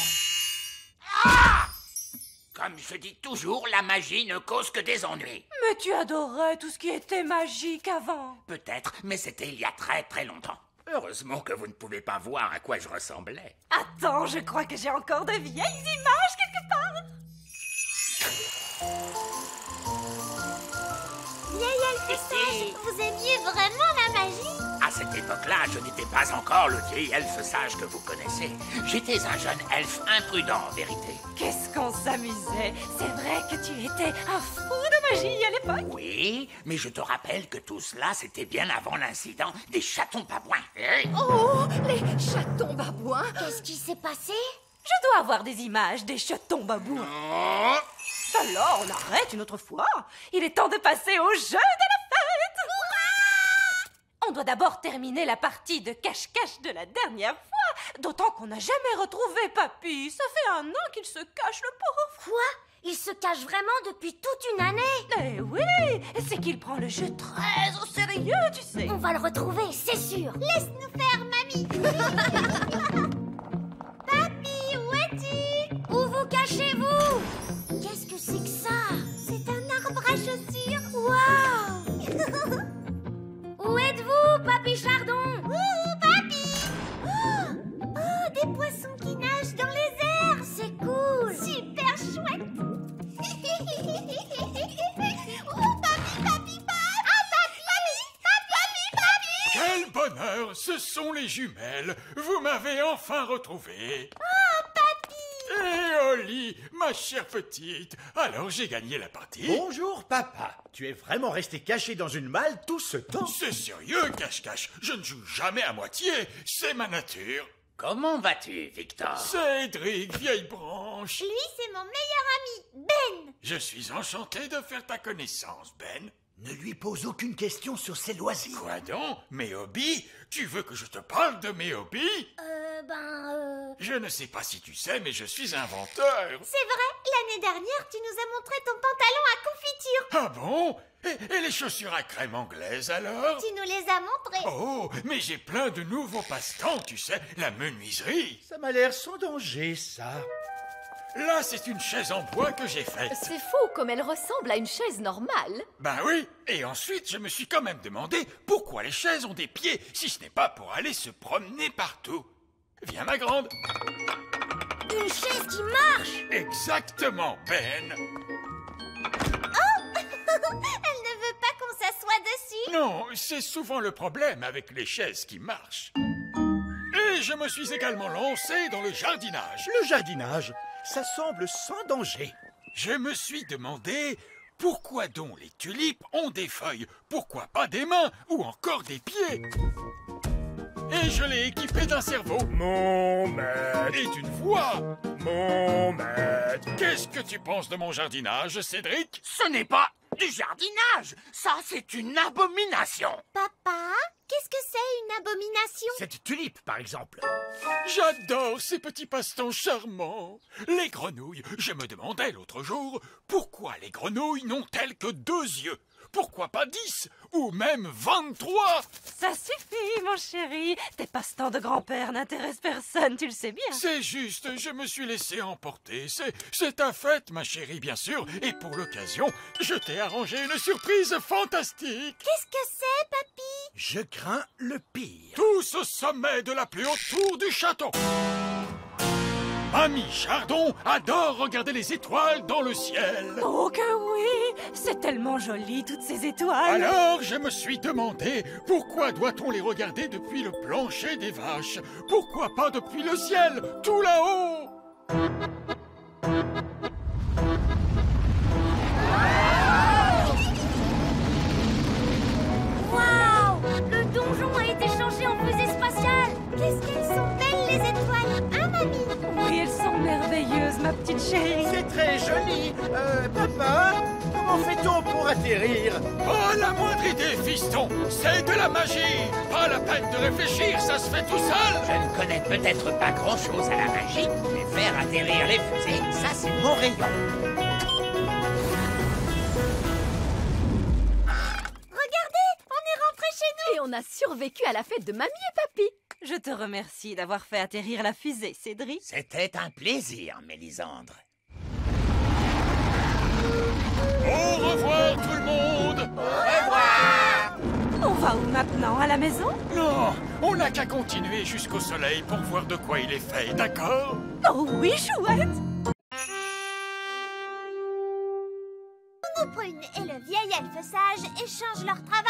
Ah! Comme je dis toujours, la magie ne cause que des ennuis. Mais tu adorais tout ce qui était magique avant. Peut-être, mais c'était il y a très très longtemps. Heureusement que vous ne pouvez pas voir à quoi je ressemblais. Attends, je crois que j'ai encore de vieilles images quelque part. vieil elfe sage, vous aimiez vraiment la magie? À cette époque-là, je n'étais pas encore le vieil elfe sage que vous connaissez. J'étais un jeune elfe imprudent, en vérité. Qu'est-ce qu'on s'amusait. C'est vrai que tu étais un fou de magie à l'époque. Oui, mais je te rappelle que tout cela, c'était bien avant l'incident des chatons babouins. Hein? Oh, les chatons babouins! Qu'est-ce qui s'est passé? Je dois avoir des images des chatons babouins. Oh. Alors, on arrête une autre fois. Il est temps de passer au jeu de la fête. On doit d'abord terminer la partie de cache-cache de la dernière fois. D'autant qu'on n'a jamais retrouvé Papy. Ça fait un an qu'il se cache, le pauvre. Quoi? Il se cache vraiment depuis toute une année? Eh oui, c'est qu'il prend le jeu très au sérieux, tu sais. On va le retrouver, c'est sûr. Laisse-nous faire, mamie. Papy, où es-tu? Où vous cachez-vous? Qu'est-ce que c'est que ça? C'est un arbre à chaussures. Waouh. Où êtes-vous, Papy Chardon? Ouh, Papy. Oh, oh, des poissons qui nagent dans les airs. C'est cool. Super chouette. Oh, Papy, Papy, Papy. Ah, Papy, Papy, Papy, Papy. Quel bonheur, ce sont les jumelles. Vous m'avez enfin retrouvé. Oh, Papy. Et Oli, ma chère petite. Alors j'ai gagné la partie. Bonjour, papa. Tu es vraiment resté caché dans une malle tout ce temps? C'est sérieux, cache-cache. Je ne joue jamais à moitié. C'est ma nature. Comment vas-tu, Victor? Cédric, vieille branche. Lui, c'est mon meilleur ami, Ben. Je suis enchanté de faire ta connaissance, Ben. Ne lui pose aucune question sur ses loisirs. Quoi donc? Mes hobbies? Tu veux que je te parle de mes hobbies? Euh, ben, euh... Je ne sais pas si tu sais, mais je suis inventeur. C'est vrai, l'année dernière, tu nous as montré ton pantalon à confiture. Ah bon? Et, et les chaussures à crème anglaises, alors? Tu nous les as montrées. Oh, mais j'ai plein de nouveaux passe-temps, tu sais, la menuiserie. Ça m'a l'air sans danger, ça. Là, c'est une chaise en bois que j'ai faite. C'est faux, comme elle ressemble à une chaise normale. Ben oui, et ensuite, je me suis quand même demandé pourquoi les chaises ont des pieds, si ce n'est pas pour aller se promener partout. Viens, ma grande. Une chaise qui marche. Exactement, Ben. Oh. Elle ne veut pas qu'on s'assoie dessus. Non, c'est souvent le problème avec les chaises qui marchent. Et je me suis également lancé dans le jardinage. Le jardinage, ça semble sans danger. Je me suis demandé pourquoi donc les tulipes ont des feuilles, pourquoi pas des mains ou encore des pieds. Et je l'ai équipé d'un cerveau. Mon maître. Et d'une voix. Mon maître. Qu'est-ce que tu penses de mon jardinage, Cédric? Ce n'est pas du jardinage. Ça, c'est une abomination. Papa, qu'est-ce que c'est une abomination? Cette tulipe, par exemple. J'adore ces petits passe-temps charmants. Les grenouilles. Je me demandais l'autre jour, pourquoi les grenouilles n'ont-elles que deux yeux? Pourquoi pas dix? Ou même vingt-trois? Ça suffit, mon chéri. Tes passe-temps de grand-père n'intéressent personne, tu le sais bien. C'est juste, je me suis laissé emporter. C'est, c'est ta fête, ma chérie, bien sûr. Et pour l'occasion, je t'ai arrangé une surprise fantastique. Qu'est-ce que c'est, papy? Je crains le pire. Tous au sommet de la plus haute tour du château. Mamie Chardon adore regarder les étoiles dans le ciel. Oh que oui! C'est tellement joli, toutes ces étoiles. Alors, je me suis demandé, pourquoi doit-on les regarder depuis le plancher des vaches? Pourquoi pas depuis le ciel, tout là-haut? Waouh! Le donjon a été changé en fusée spatiale. Qu'est-ce qu'elles sont belles, les étoiles, hein, mamie? Oui, elles sont merveilleuses, ma petite chérie. C'est très joli. Euh, papa, comment fait-on pour atterrir? Pas la moindre idée, fiston. C'est de la magie. Pas la peine de réfléchir, ça se fait tout seul. Je ne connais peut-être pas grand-chose à la magie, mais faire atterrir les fusées, ça, c'est mon rayon. Regardez, on est rentré chez nous. Et on a survécu à la fête de mamie et papy. Je te remercie d'avoir fait atterrir la fusée, Cédric. C'était un plaisir, Mélisandre. Au revoir, tout le monde. Au revoir. On va où maintenant? À la maison? Non, on n'a qu'à continuer jusqu'au soleil pour voir de quoi il est fait, d'accord? Oh oui, chouette! Nous Brune et le vieil elfe sage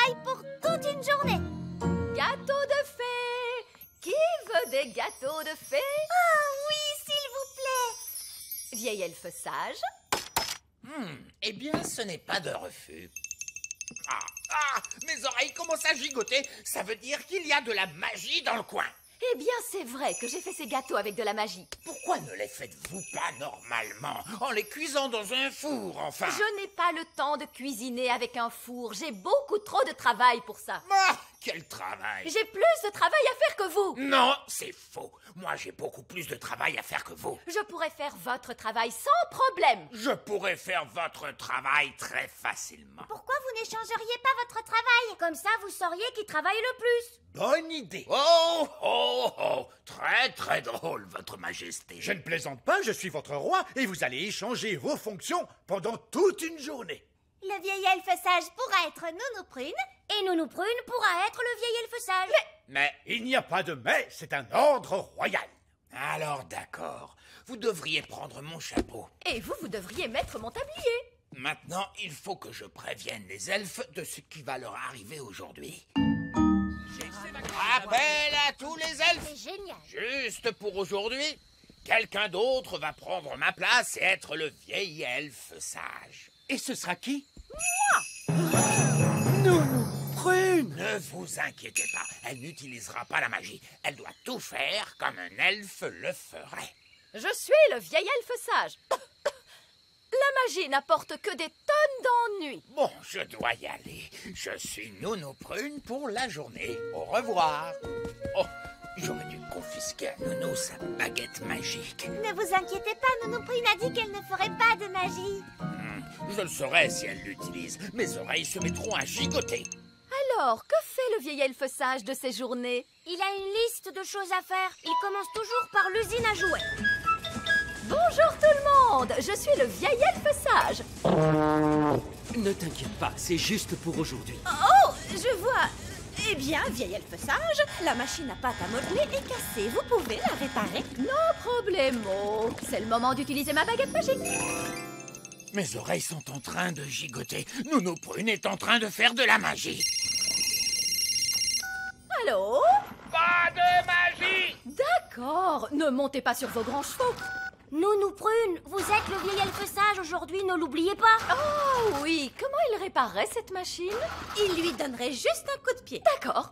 travail pour toute une journée. Gâteau de fée! Qui veut des gâteaux de fée? Oh oui, s'il vous plaît. Vieil elfe sage. Hmm, eh bien, ce n'est pas de refus. Ah, ah, mes oreilles commencent à gigoter. Ça veut dire qu'il y a de la magie dans le coin. Eh bien, c'est vrai que j'ai fait ces gâteaux avec de la magie. Pourquoi ne les faites-vous pas normalement, en les cuisant dans un four, enfin? Je n'ai pas le temps de cuisiner avec un four. J'ai beaucoup trop de travail pour ça. Ah, quel travail! J'ai plus de travail à faire que vous. Non, c'est faux. Moi, j'ai beaucoup plus de travail à faire que vous. Je pourrais faire votre travail sans problème. Je pourrais faire votre travail très facilement. Pourquoi vous n'échangeriez pas votre travail? Comme ça, vous sauriez qui travaille le plus. Bonne idée. Oh, oh, oh, très, très drôle, votre majesté. Je ne plaisante pas, je suis votre roi et vous allez échanger vos fonctions pendant toute une journée. Le vieil elfe sage pourra être Nounou Prune et Nounou Prune pourra être le vieil elfe sage. Mais, Il n'y a pas de mais, c'est un ordre royal. alors d'accord, vous devriez prendre mon chapeau. Et vous, vous devriez mettre mon tablier. Maintenant, il faut que je prévienne les elfes de ce qui va leur arriver aujourd'hui. Rappel à tous les elfes. C'est génial. Juste pour aujourd'hui, quelqu'un d'autre va prendre ma place et être le vieil elfe sage. Et ce sera qui? Prune! Ne vous inquiétez pas, elle n'utilisera pas la magie. Elle doit tout faire comme un elfe le ferait. Je suis le vieil elfe sage. La magie n'apporte que des tonnes d'ennuis. Bon, je dois y aller. Je suis Nounou Prune pour la journée. Au revoir. Oh, j'aurais dû confisquer à Nounou sa baguette magique. Ne vous inquiétez pas, Nounou Prune a dit qu'elle ne ferait pas de magie. Hmm, je le saurai si elle l'utilise. Mes oreilles se mettront à gigoter. Alors, que fait le vieil elfe sage de ses journées? Il a une liste de choses à faire. Il commence toujours par l'usine à jouets. Bonjour tout le monde, je suis le vieil elfe sage. Ne t'inquiète pas, c'est juste pour aujourd'hui. Oh, je vois. Eh bien, vieil elfe sage, la machine à pâte à modeler est cassée. Vous pouvez la réparer? No problemo. C'est le moment d'utiliser ma baguette magique. Mes oreilles sont en train de gigoter. Nounou Prune est en train de faire de la magie. Allô? Pas de magie! D'accord, ne montez pas sur vos grands chevaux. Nounou Prune, vous êtes le vieil elfe sage aujourd'hui, ne l'oubliez pas. Oh oui, comment il réparerait cette machine? Il lui donnerait juste un coup de pied. D'accord.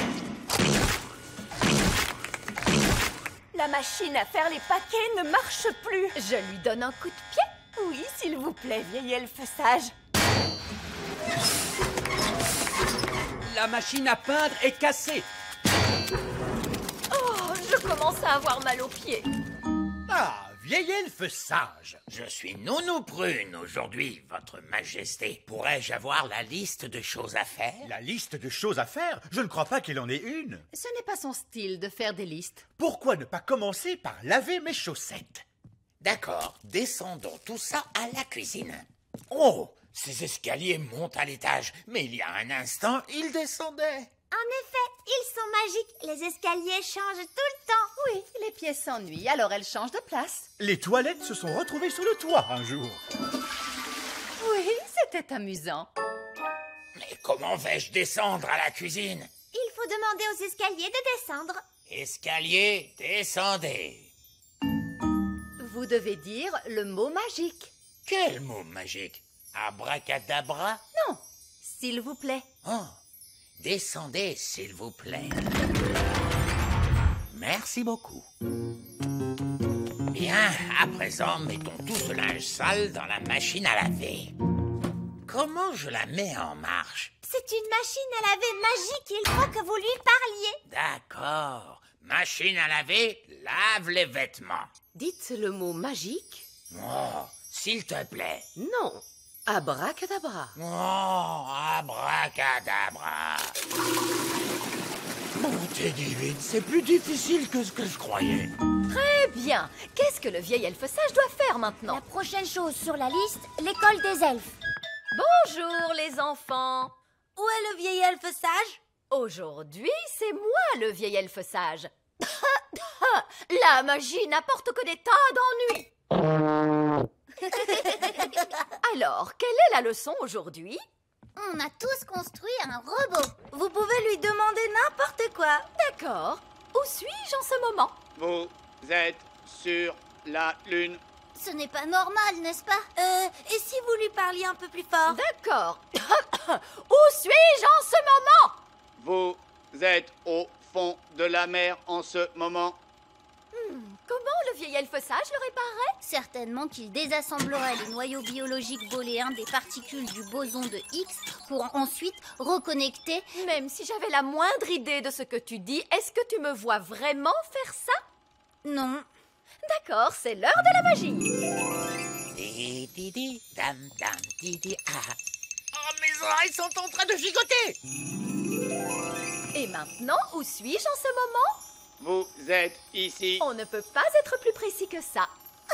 La machine à faire les paquets ne marche plus. Je lui donne un coup de pied? Oui, s'il vous plaît, vieil elfe sage. La machine à peindre est cassée. Oh, je commence à avoir mal aux pieds. Ah, vieil elfe sage. Je suis Nounou Prune aujourd'hui, votre majesté. Pourrais-je avoir la liste de choses à faire? La liste de choses à faire? Je ne crois pas qu'il en ait une. Ce n'est pas son style de faire des listes. Pourquoi ne pas commencer par laver mes chaussettes? D'accord, descendons tout ça à la cuisine. Oh, ces escaliers montent à l'étage, mais il y a un instant, ils descendaient. En effet, ils sont magiques. Les escaliers changent tout le temps. Oui, les pièces s'ennuient, alors elles changent de place. Les toilettes se sont retrouvées sur le toit un jour. Oui, c'était amusant. Mais comment vais-je descendre à la cuisine? Il faut demander aux escaliers de descendre. Escalier, descendez. Vous devez dire le mot magique. Quel mot magique? Abracadabra? Non, s'il vous plaît. Oh, descendez, s'il vous plaît. Merci beaucoup. Bien, à présent, mettons tout ce linge sale dans la machine à laver. Comment je la mets en marche? C'est une machine à laver magique. Il faut que vous lui parliez. D'accord. Machine à laver, lave les vêtements. Dites le mot magique. Oh, s'il te plaît. Non, abracadabra. Oh, abracadabra. Bonté divine, c'est plus difficile que ce que je croyais. Très bien. Qu'est-ce que le vieil elfe sage doit faire maintenant? La prochaine chose sur la liste, l'école des elfes. Bonjour les enfants. Où est le vieil elfe sage? Aujourd'hui, c'est moi le vieil elfe sage. La magie n'apporte que des tas d'ennuis. Alors, quelle est la leçon aujourd'hui? On a tous construit un robot. Vous pouvez lui demander n'importe quoi. D'accord. Où suis-je en ce moment? Vous êtes sur la Lune. Ce n'est pas normal, n'est-ce pas? Euh, et si vous lui parliez un peu plus fort? D'accord. Où suis-je en ce moment? Vous êtes au fond de la mer en ce moment. Hmm, comment le vieil elfe sage le réparerait? Certainement qu'il désassemblerait les noyaux biologiques booléens des particules du boson de Higgs pour ensuite reconnecter... Même si j'avais la moindre idée de ce que tu dis, est-ce que tu me vois vraiment faire ça? Non. D'accord, c'est l'heure de la magie. Di, di, di, dam, dam, di, di, ah. Oh, mes oreilles sont en train de gigoter. Et maintenant, où suis-je en ce moment? Vous êtes ici. On ne peut pas être plus précis que ça.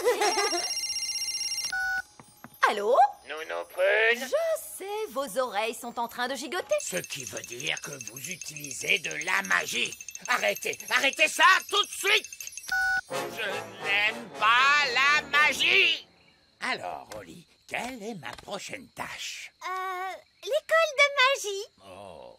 Allô? Nounou Prune. Je sais, vos oreilles sont en train de gigoter. Ce qui veut dire que vous utilisez de la magie. Arrêtez, arrêtez ça tout de suite. Je n'aime pas la magie. Alors, Oli, quelle est ma prochaine tâche? Euh... l'école de magie. Oh.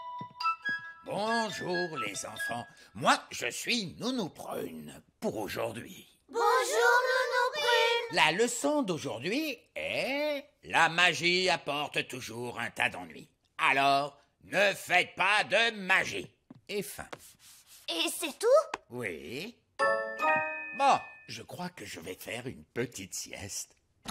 Bonjour les enfants, moi je suis Nounou Prune pour aujourd'hui. Bonjour Nounou Prune. La leçon d'aujourd'hui est la magie apporte toujours un tas d'ennuis. Alors, ne faites pas de magie. Et fin. Et c'est tout? Oui. Bon, je crois que je vais faire une petite sieste.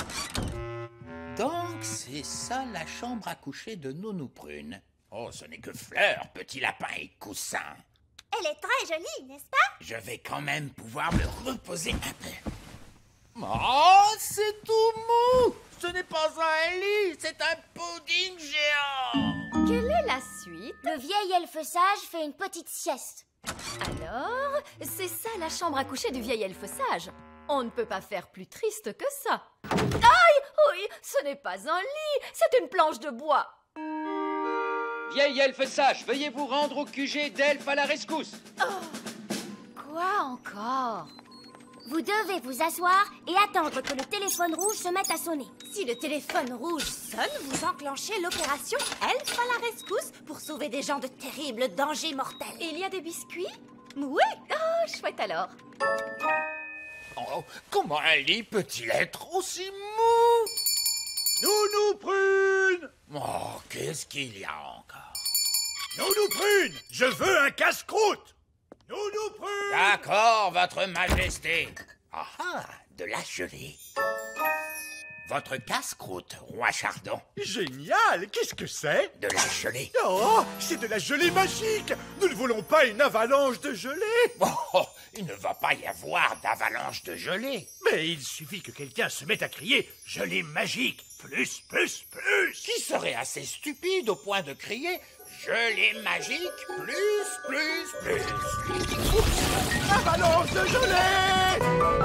Donc, c'est ça la chambre à coucher de Nounou Prune. Oh, ce n'est que fleurs, petit lapin et coussin. Elle est très jolie, n'est-ce pas? Je vais quand même pouvoir me reposer un peu. Oh, c'est tout mou! Ce n'est pas un lit, c'est un pudding géant! Quelle est la suite? Le vieil elfe sage fait une petite sieste. Alors, c'est ça la chambre à coucher du vieil elfe sage. On ne peut pas faire plus triste que ça. Aïe! Oui, ce n'est pas un lit, c'est une planche de bois. Vieil elfe sage, veuillez vous rendre au Q G d'Elfe à la rescousse. Oh. Quoi encore? Vous devez vous asseoir et attendre que le téléphone rouge se mette à sonner. Si le téléphone rouge sonne, vous enclenchez l'opération Elfe à la rescousse pour sauver des gens de terribles dangers mortels. Il y a des biscuits? Oui. Oh, chouette alors. Oh, comment un lit peut-il être aussi mou? Nounou Prune! Oh, qu'est-ce qu'il y a encore? Nounou Prune! Je veux un casse-croûte! Nounou Prune! D'accord, votre majesté. Ah ah, de la gelée. Votre casse-croûte, roi Chardon. Génial! Qu'est-ce que c'est? De la gelée. Oh, c'est de la gelée magique! Nous ne voulons pas une avalanche de gelée! Oh, oh, il ne va pas y avoir d'avalanche de gelée. Mais il suffit que quelqu'un se mette à crier « gelée magique ! Plus, plus, plus !» Qui serait assez stupide au point de crier « gelée magique! Plus, plus, plus !» Avalanche de gelée!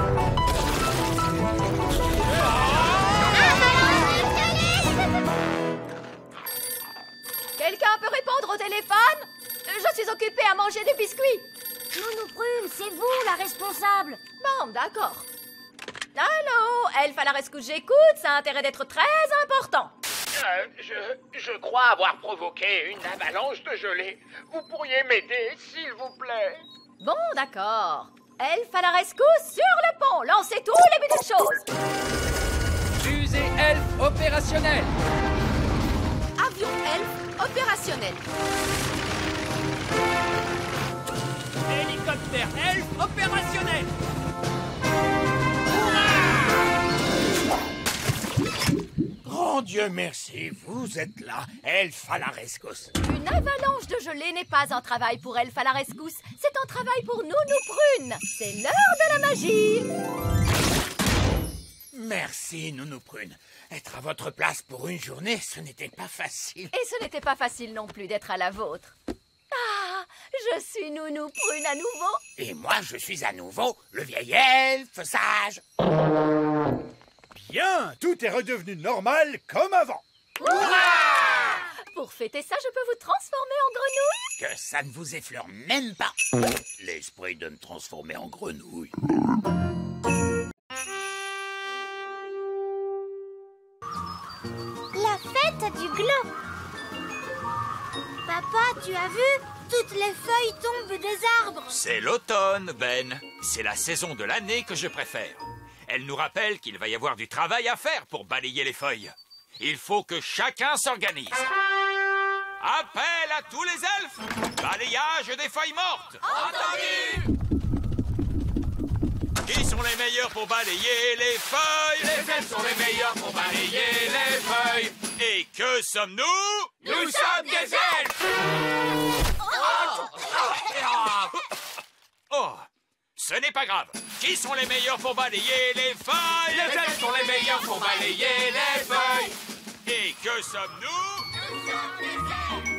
Quelqu'un peut répondre au téléphone? Je suis occupée à manger des biscuits. Nounou Prune, c'est vous la responsable. Bon, d'accord. Allô, Elfe à la rescousse, j'écoute, ça a intérêt d'être très important. Euh, je, je crois avoir provoqué une avalanche de gelée. Vous pourriez m'aider, s'il vous plaît? Bon, d'accord. Elfe à la rescousse sur le pont, lancez tous les petites choses. Fusée Elfe opérationnelle. Avion Elfe opérationnel. Hélicoptère Elfe opérationnel. Grand Dieu merci, vous êtes là, Elfe à la rescousse. Une avalanche de gelée n'est pas un travail pour Elfe à la rescousse, c'est un travail pour Nounou Prune. C'est l'heure de la magie. Merci, Nounou Prune. Être à votre place pour une journée, ce n'était pas facile. Et ce n'était pas facile non plus d'être à la vôtre. Ah, je suis Nounou Prune à nouveau. Et moi, je suis à nouveau le vieil elfe sage. Bien, tout est redevenu normal comme avant. Hurrah! Pour fêter ça, je peux vous transformer en grenouille? Que ça ne vous effleure même pas. L'esprit de me transformer en grenouille. La fête du gland. Papa, tu as vu? Toutes les feuilles tombent des arbres. C'est l'automne, Ben. C'est la saison de l'année que je préfère. Elle nous rappelle qu'il va y avoir du travail à faire pour balayer les feuilles. Il faut que chacun s'organise. Appel à tous les elfes! Balayage des feuilles mortes! Entendu! Qui sont les meilleurs pour balayer les feuilles? Les elfes sont les meilleurs pour balayer les feuilles. Et que sommes-nous? Nous sommes des elfes! Oh, ce n'est pas grave. Qui sont les meilleurs pour balayer les feuilles? Les elfes sont les meilleurs pour balayer les feuilles. Et que sommes-nous? Nous sommes des elfes!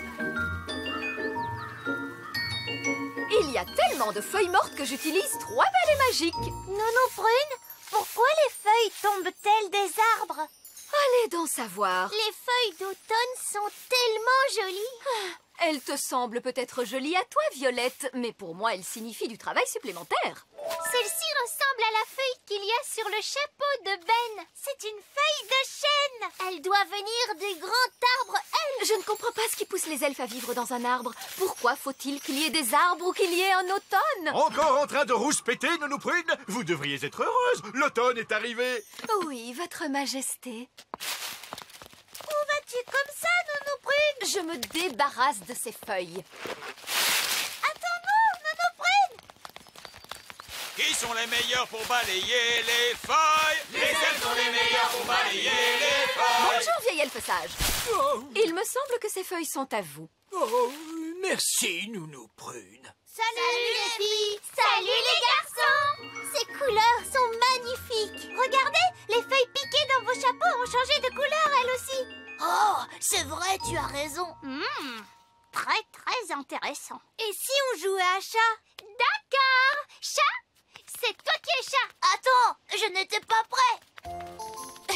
Il y a tellement de feuilles mortes que j'utilise trois balais magiques. Nounou Prune, pourquoi les feuilles tombent-elles des arbres? Allez donc savoir. Les feuilles d'automne sont tellement jolies. Elles te semblent peut-être jolies à toi, Violette, mais pour moi, elles signifient du travail supplémentaire. Celle-ci ressemble à la feuille qu'il y a sur le chapeau de Ben. C'est une feuille de chêne. Elle doit venir du grand arbre elfe. Je ne comprends pas ce qui pousse les elfes à vivre dans un arbre. Pourquoi faut-il qu'il y ait des arbres ou qu'il y ait un automne? Encore en train de rouspéter, Nounou Prune? Vous devriez être heureuse. L'automne est arrivé. Oui, votre majesté. Où vas-tu comme ça, Nounou Prune? Je me débarrasse de ces feuilles. Attends-nous, Nounou Prune! Qui sont les meilleurs pour balayer les feuilles? Les elfes sont les meilleurs pour balayer les feuilles. Bonjour, vieil elfe sage. Oh, Il me semble que ces feuilles sont à vous. oh, merci, Nounou Prune. Salut, Salut les filles! Salut les garçons! Ces couleurs sont magnifiques! Regardez, les feuilles piquées dans vos chapeaux ont changé de couleur, elles aussi! Oh, c'est vrai, tu as raison! Mmh, très, très intéressant! Et si on jouait à chat? D'accord! Chat? C'est toi qui es chat! Attends, je n'étais pas prêt!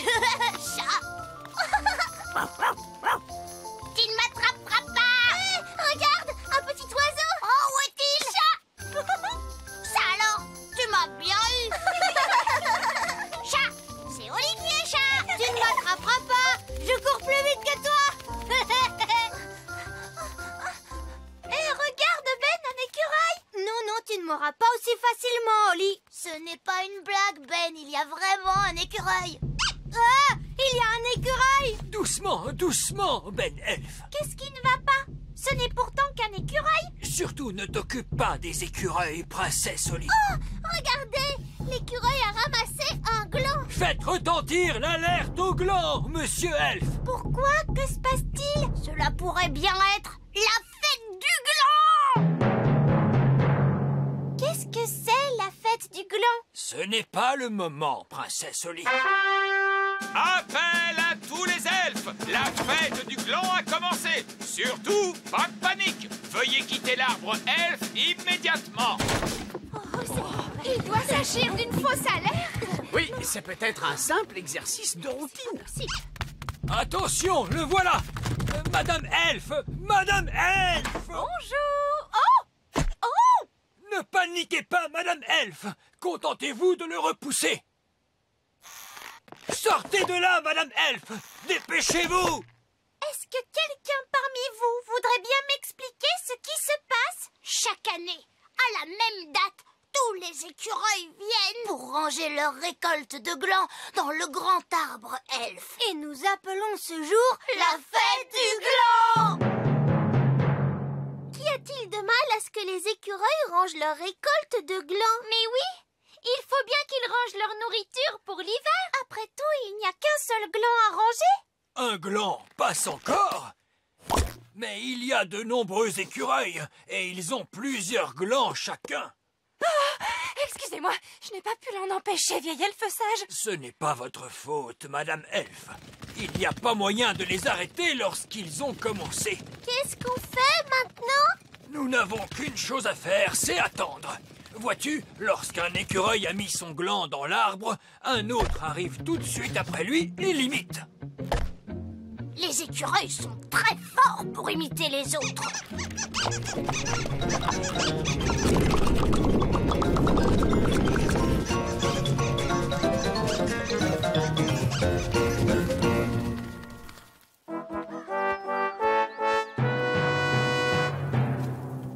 Chat! Tu ne m'attraperas pas! Hé, regarde, un petit oiseau! Oh, où est-il? Chat! Ça alors, tu m'as bien eu! Chat, c'est Olivier, chat! Tu ne m'attraperas pas! Je cours plus vite que toi! Hé, regarde, Ben, un écureuil! Non, non, tu ne m'auras pas aussi facilement, Oli! Ce n'est pas une blague, Ben, il y a vraiment un écureuil! Ah! Il y a un écureuil! Doucement, doucement, Ben Elfe. Qu'est-ce qui ne va pas? Ce n'est pourtant qu'un écureuil! Surtout ne t'occupe pas des écureuils, princesse Oli. Oh! Regardez! L'écureuil a ramassé un gland! Faites retentir l'alerte au gland, monsieur Elfe! Pourquoi? Que se passe-t-il? Cela pourrait bien être la fête du gland! Qu'est-ce que c'est, la fête du gland? Ce n'est pas le moment, princesse Oli. Appel à tous les elfes! La fête du gland a commencé! Surtout, pas de panique! Veuillez quitter l'arbre elfe immédiatement! Oh, il doit s'agir d'une fausse alerte! Oui, c'est peut-être un simple exercice de routine. Si. Attention, le voilà! Euh, Madame Elfe! Madame Elfe! Bonjour! Oh! Oh! Ne paniquez pas, Madame Elfe! Contentez-vous de le repousser! Sortez de là, Madame Elfe! Dépêchez-vous! Est-ce que quelqu'un parmi vous voudrait bien m'expliquer ce qui se passe? Chaque année, à la même date, tous les écureuils viennent pour ranger leur récolte de glands dans le grand arbre elfe. Et nous appelons ce jour la fête du gland! Qu'y a-t-il de mal à ce que les écureuils rangent leur récolte de glands? Mais oui! Il faut bien qu'ils rangent leur nourriture pour l'hiver. Après tout, il n'y a qu'un seul gland à ranger. Un gland passe encore? Mais il y a de nombreux écureuils et ils ont plusieurs glands chacun. Ah, excusez-moi, je n'ai pas pu l'en empêcher, vieil elfe sage. Ce n'est pas votre faute, Madame Elfe. Il n'y a pas moyen de les arrêter lorsqu'ils ont commencé. Qu'est-ce qu'on fait maintenant? Nous n'avons qu'une chose à faire, c'est attendre. Vois-tu, lorsqu'un écureuil a mis son gland dans l'arbre, un autre arrive tout de suite après lui et l'imite. Les écureuils sont très forts pour imiter les autres.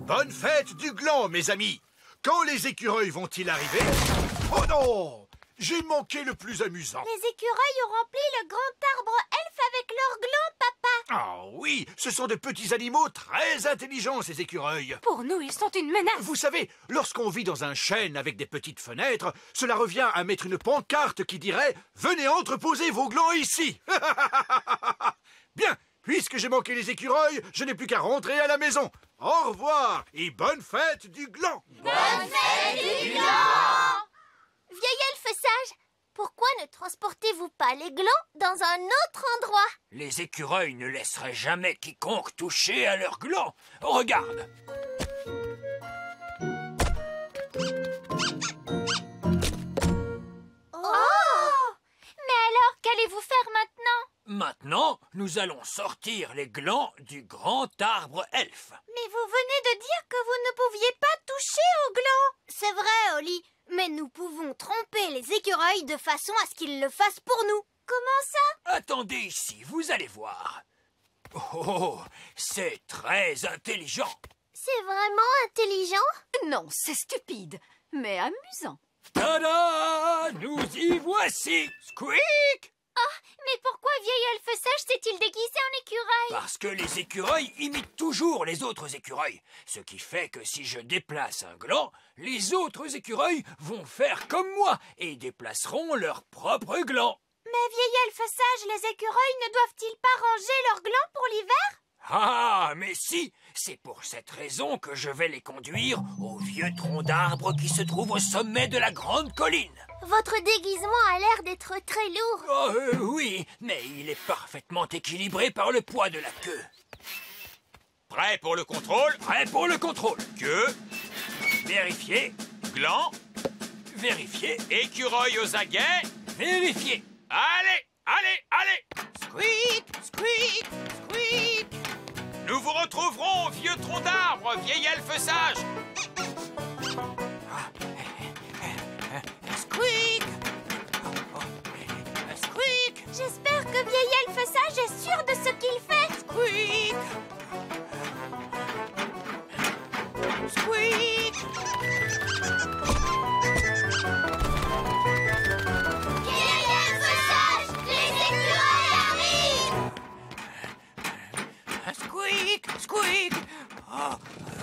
Bonne fête du gland, mes amis. Quand les écureuils vont-ils arriver? Oh non! J'ai manqué le plus amusant. Les écureuils ont rempli le grand arbre elfe avec leurs glands, papa. Ah oui, ce sont de petits animaux très intelligents, ces écureuils. Pour nous, ils sont une menace. Vous savez, lorsqu'on vit dans un chêne avec des petites fenêtres, cela revient à mettre une pancarte qui dirait « Venez entreposer vos glands ici !» Bien, puisque j'ai manqué les écureuils, je n'ai plus qu'à rentrer à la maison. Au revoir et bonne fête du gland. Bonne fête du gland. Vieil elfe sage, pourquoi ne transportez-vous pas les glands dans un autre endroit? Les écureuils ne laisseraient jamais quiconque toucher à leurs glands. Regarde. Oh! Mais alors, qu'allez-vous faire maintenant? Maintenant, nous allons sortir les glands du grand arbre elfe. Mais vous venez de dire que vous ne pouviez pas toucher aux glands. C'est vrai, Oli. Mais nous pouvons tromper les écureuils de façon à ce qu'ils le fassent pour nous. Comment ça? Attendez ici, vous allez voir. Oh, c'est très intelligent. C'est vraiment intelligent? Non, c'est stupide, mais amusant. Tada! Nous y voici! Squeak! Oh, mais pourquoi vieil elfe sage s'est-il déguisé en écureuil? Parce que les écureuils imitent toujours les autres écureuils. Ce qui fait que si je déplace un gland, les autres écureuils vont faire comme moi et déplaceront leur propre gland. Mais vieil elfe sage, les écureuils ne doivent-ils pas ranger leurs glands pour l'hiver? Ah, mais si! C'est pour cette raison que je vais les conduire au vieux tronc d'arbre qui se trouve au sommet de la grande colline. Votre déguisement a l'air d'être très lourd. Oh, euh, oui, mais il est parfaitement équilibré par le poids de la queue. Prêt pour le contrôle? Prêt pour le contrôle. Queue. Vérifier. Gland. Vérifier. Écureuil aux aguets. Vérifier. Allez, allez, allez. Squeak, squeak, squeak. Nous vous retrouverons au vieux tronc d'arbre, vieil elfe sage. Squeak. Squeak. J'espère que vieil elfe sage est sûr de ce qu'il fait. Squeak. Squeak. Vieil elfe sage, les écureuils arrivent. Squeak, squeak. Oh.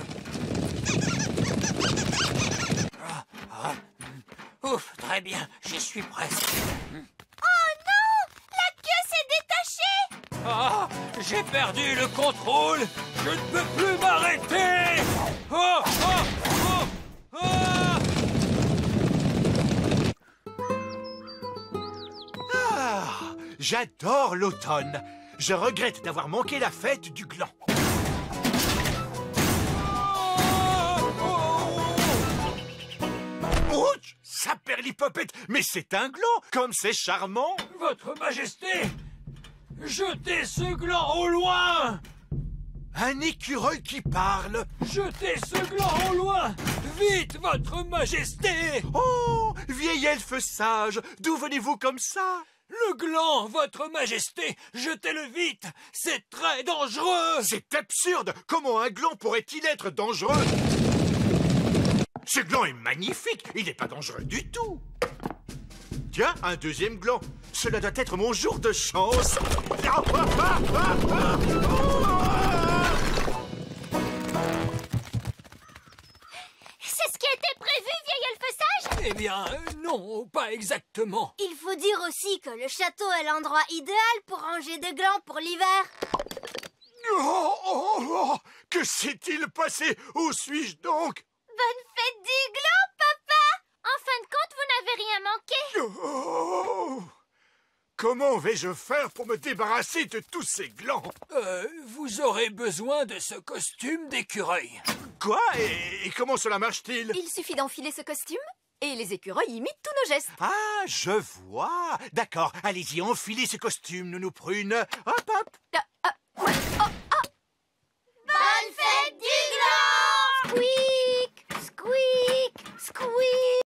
Ah, ah. Ouf, très bien, j'y suis presque. Oh non! La queue s'est détachée! Ah, j'ai perdu le contrôle. Je ne peux plus m'arrêter. Oh, oh, oh, ah. Ah, j'adore l'automne. Je regrette d'avoir manqué la fête du gland. Ouch! Saperlipopette, mais c'est un gland, comme c'est charmant! Votre Majesté, jetez ce gland au loin! Un écureuil qui parle! Jetez ce gland au loin! Vite, Votre Majesté! Oh! Vieil elfe sage, d'où venez-vous comme ça? Le gland, Votre Majesté! Jetez-le vite! C'est très dangereux! C'est absurde! Comment un gland pourrait-il être dangereux? Ce gland est magnifique! Il n'est pas dangereux du tout! Tiens, un deuxième gland! Cela doit être mon jour de chance! C'est ce qui était prévu, vieil elfe sage? Eh bien, non, pas exactement. Il faut dire aussi que le château est l'endroit idéal pour ranger des glands pour l'hiver. Oh, oh, oh, que s'est-il passé? Où suis-je donc? Bonne fête du gland, papa! En fin de compte, vous n'avez rien manqué. Oh, comment vais-je faire pour me débarrasser de tous ces glands? Euh, vous aurez besoin de ce costume d'écureuil. Quoi? Et, et comment cela marche-t-il? Il suffit d'enfiler ce costume et les écureuils imitent tous nos gestes. Ah, je vois. D'accord, allez-y, enfilez ce costume, nounou prune. Hop, hop. Ah, ah, ouais, oh, ah. Bonne fête du gland! Squeak, squeak, squeak.